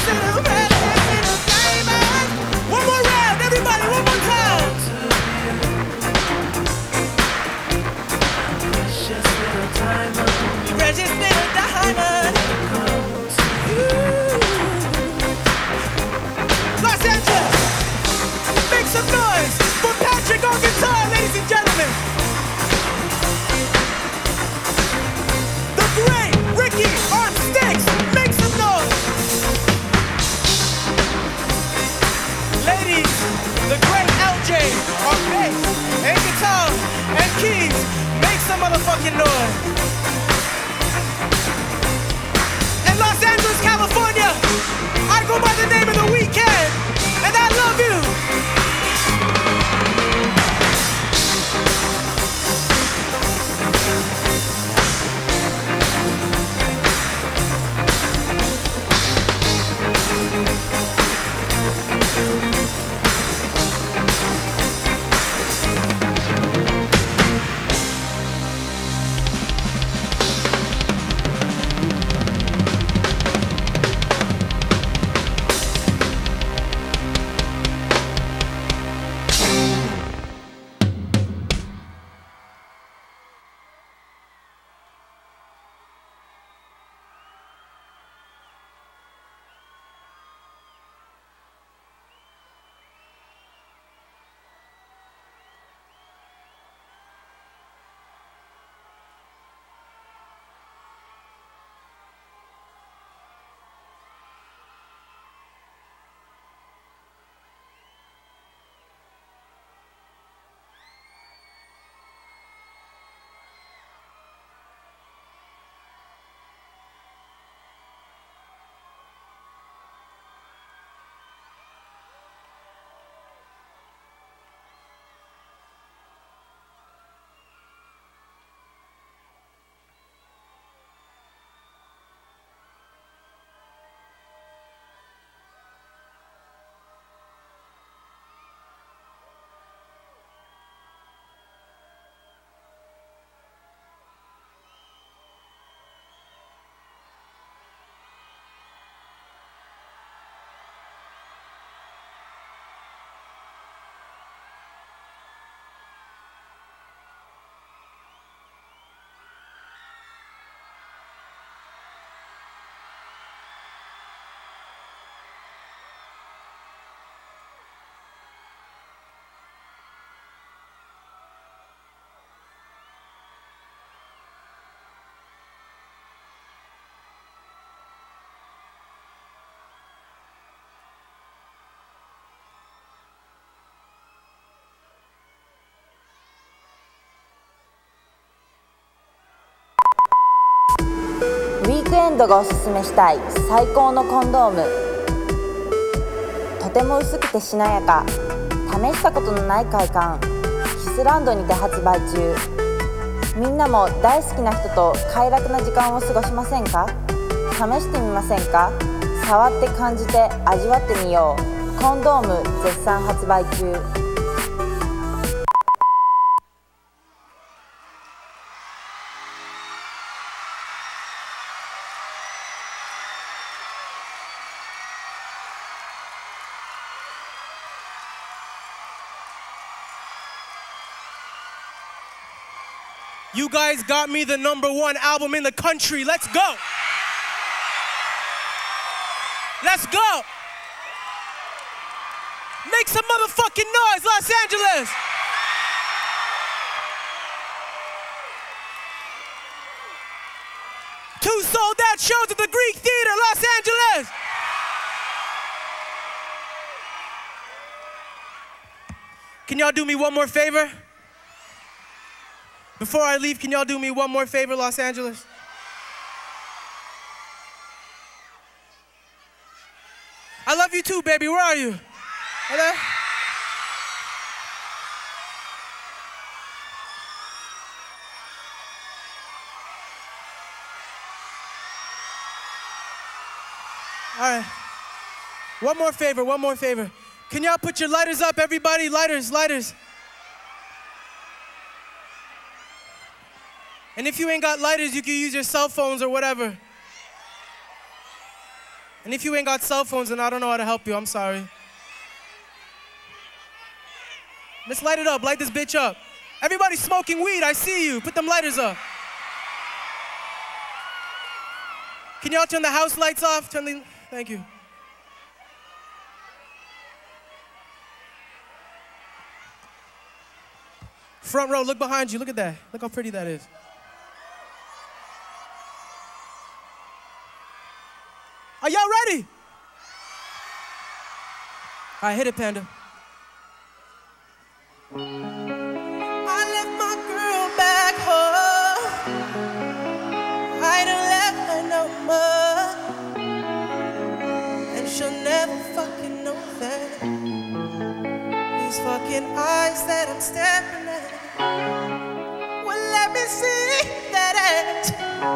One more round, everybody, one more time. Precious little diamond. Los Angeles, make some noise for Patrick on guitar, ladies and gentlemen. The great Ricky on sticks, make some noise. Ladies, the great LJ on bass and guitar and keys, make some motherfucking noise. In Los Angeles, California, I go by the name of The Weeknd, and I love you. ウィークエンドがおすすめしたい最高のコンドーム。とても薄くてしなやか、試したことのない快感。キスランドにて発売中。みんなも大好きな人と快楽な時間を過ごしませんか？試してみませんか？触って感じて味わってみよう。コンドーム絶賛発売中。 You guys got me the #1 album in the country. Let's go. Let's go. Make some motherfucking noise, Los Angeles. Two sold-out shows at the Greek Theater, Los Angeles. Can y'all do me one more favor? Before I leave, can y'all do me one more favor, Los Angeles? I love you too, baby. Where are you? Hello? All right. One more favor, one more favor. Can y'all put your lighters up, everybody? Lighters, lighters. And if you ain't got lighters, you can use your cell phones or whatever. And if you ain't got cell phones, then I don't know how to help you. I'm sorry. Let's light it up. Light this bitch up. Everybody smoking weed. I see you. Put them lighters up. Can y'all turn the house lights off? Thank you. Front row, look behind you. Look at that. Look how pretty that is. Are y'all ready? All right, hit it, Panda. I left my girl back home. I don't left her no more. And she'll never fucking know that. These fucking eyes that I'm staring at. Well, let me see that ass.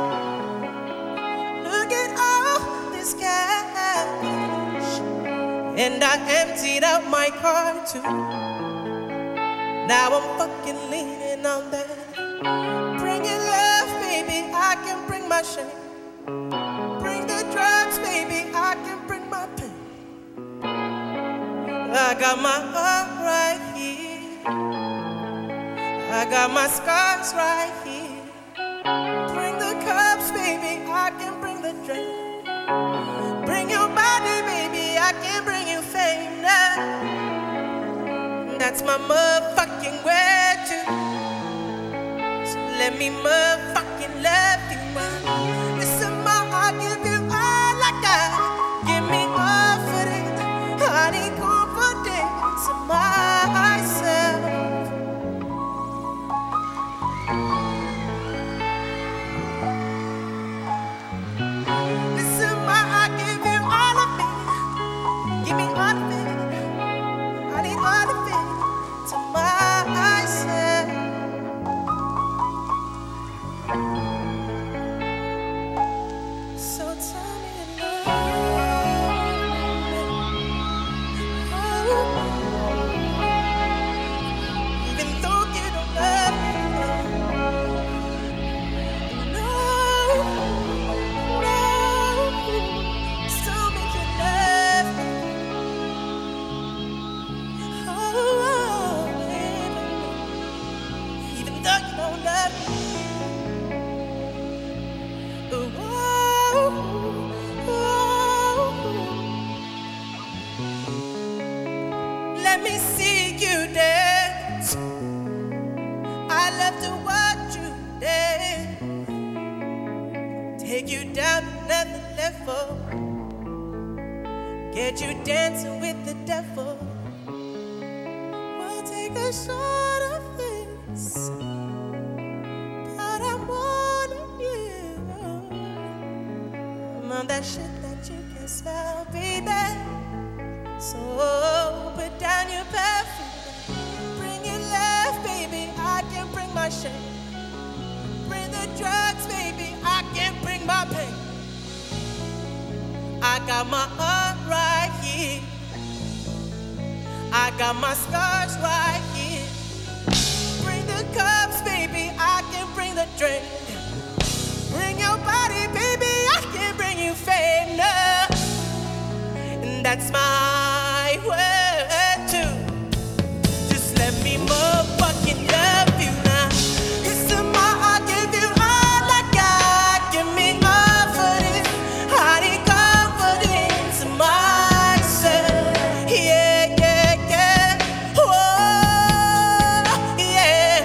Look at all this cash. And I emptied out my car too. Now I'm fucking leaning on that. Bring your love, baby, I can bring my shame. Bring the drugs, baby, I can bring my pain. I got my heart right here. I got my scars right here. Bring the cups, baby, I can bring the drink. Bring your body, baby, I can bring you fame now. That's my motherfucking way to. So let me motherfucking love you, man. Listen, I'll give you all I got. Give me confidence. I need confidence in myself. Listen, I'll give you all of me. Give me all of it. I need all of it. To myself. So tell me you love me. Even though you don't love me. No, just tell me you love me. Oh, baby. Even though you don't love me. Let me see you dance. I love to watch you dance. Take you down another level. Get you dancing with the devil. We'll take a shot of this. But I'm wanting you. I'm on that shit that you can smell, baby. So put down your perfume. Bring your love, baby. I can bring my shame. Bring the drugs, baby. I can bring my pain. I got my heart right here. I got my scars right here. Bring the cups, baby. I can bring the drink. Bring your body, baby. I can bring you fame. No. And that's my word too. Just let me motherfucking love you now. Listen, I'll give you all I got. Give me confidence. I need confidence in myself. Yeah, yeah, yeah. Oh, yeah.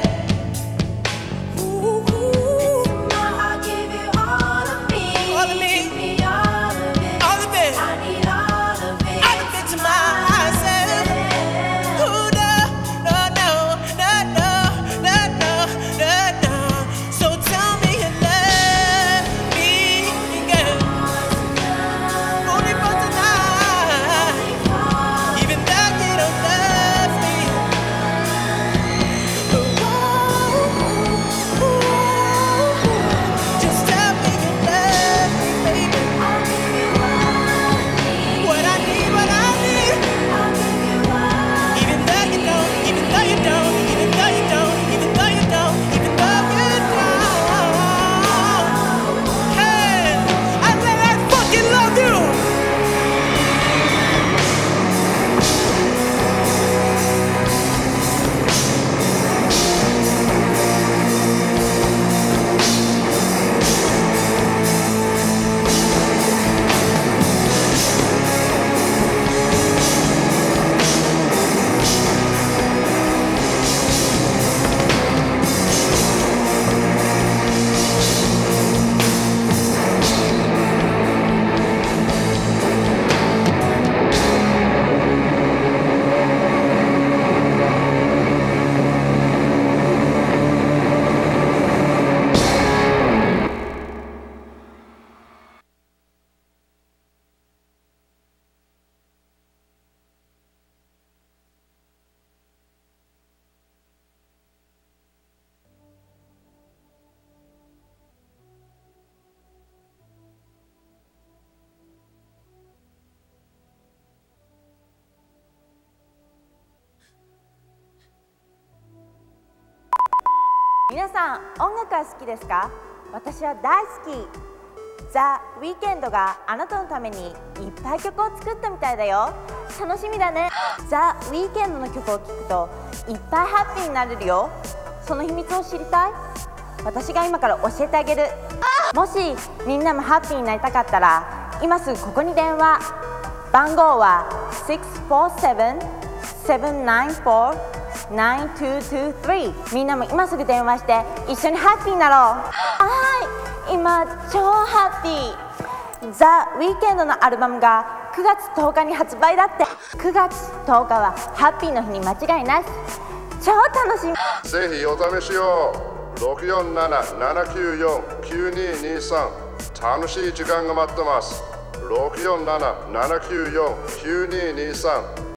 Ooh, ooh. I'll give you all of me. All of me. Give me all of it. All of it. I need all of it. All of it to myself. 皆さん音楽は好きですか？私は大好き。ザ・ウィーケンドがあなたのためにいっぱい曲を作ったみたいだよ。楽しみだね。ザ・ウィーケンドの曲を聴くといっぱいハッピーになれるよ。その秘密を知りたい？私が今から教えてあげる。もしみんなもハッピーになりたかったら今すぐここに電話。番号は 647-794-9223。みんなも今すぐ電話して一緒にハッピーになろう。はい、今超ハッピー。ザ・ウィーケンドのアルバムが9月10日に発売だって。9月10日はハッピーの日に間違いなし。超楽しみ。 ぜひお試しを。647-794-9223。楽しい時間が待ってます。647-794-9223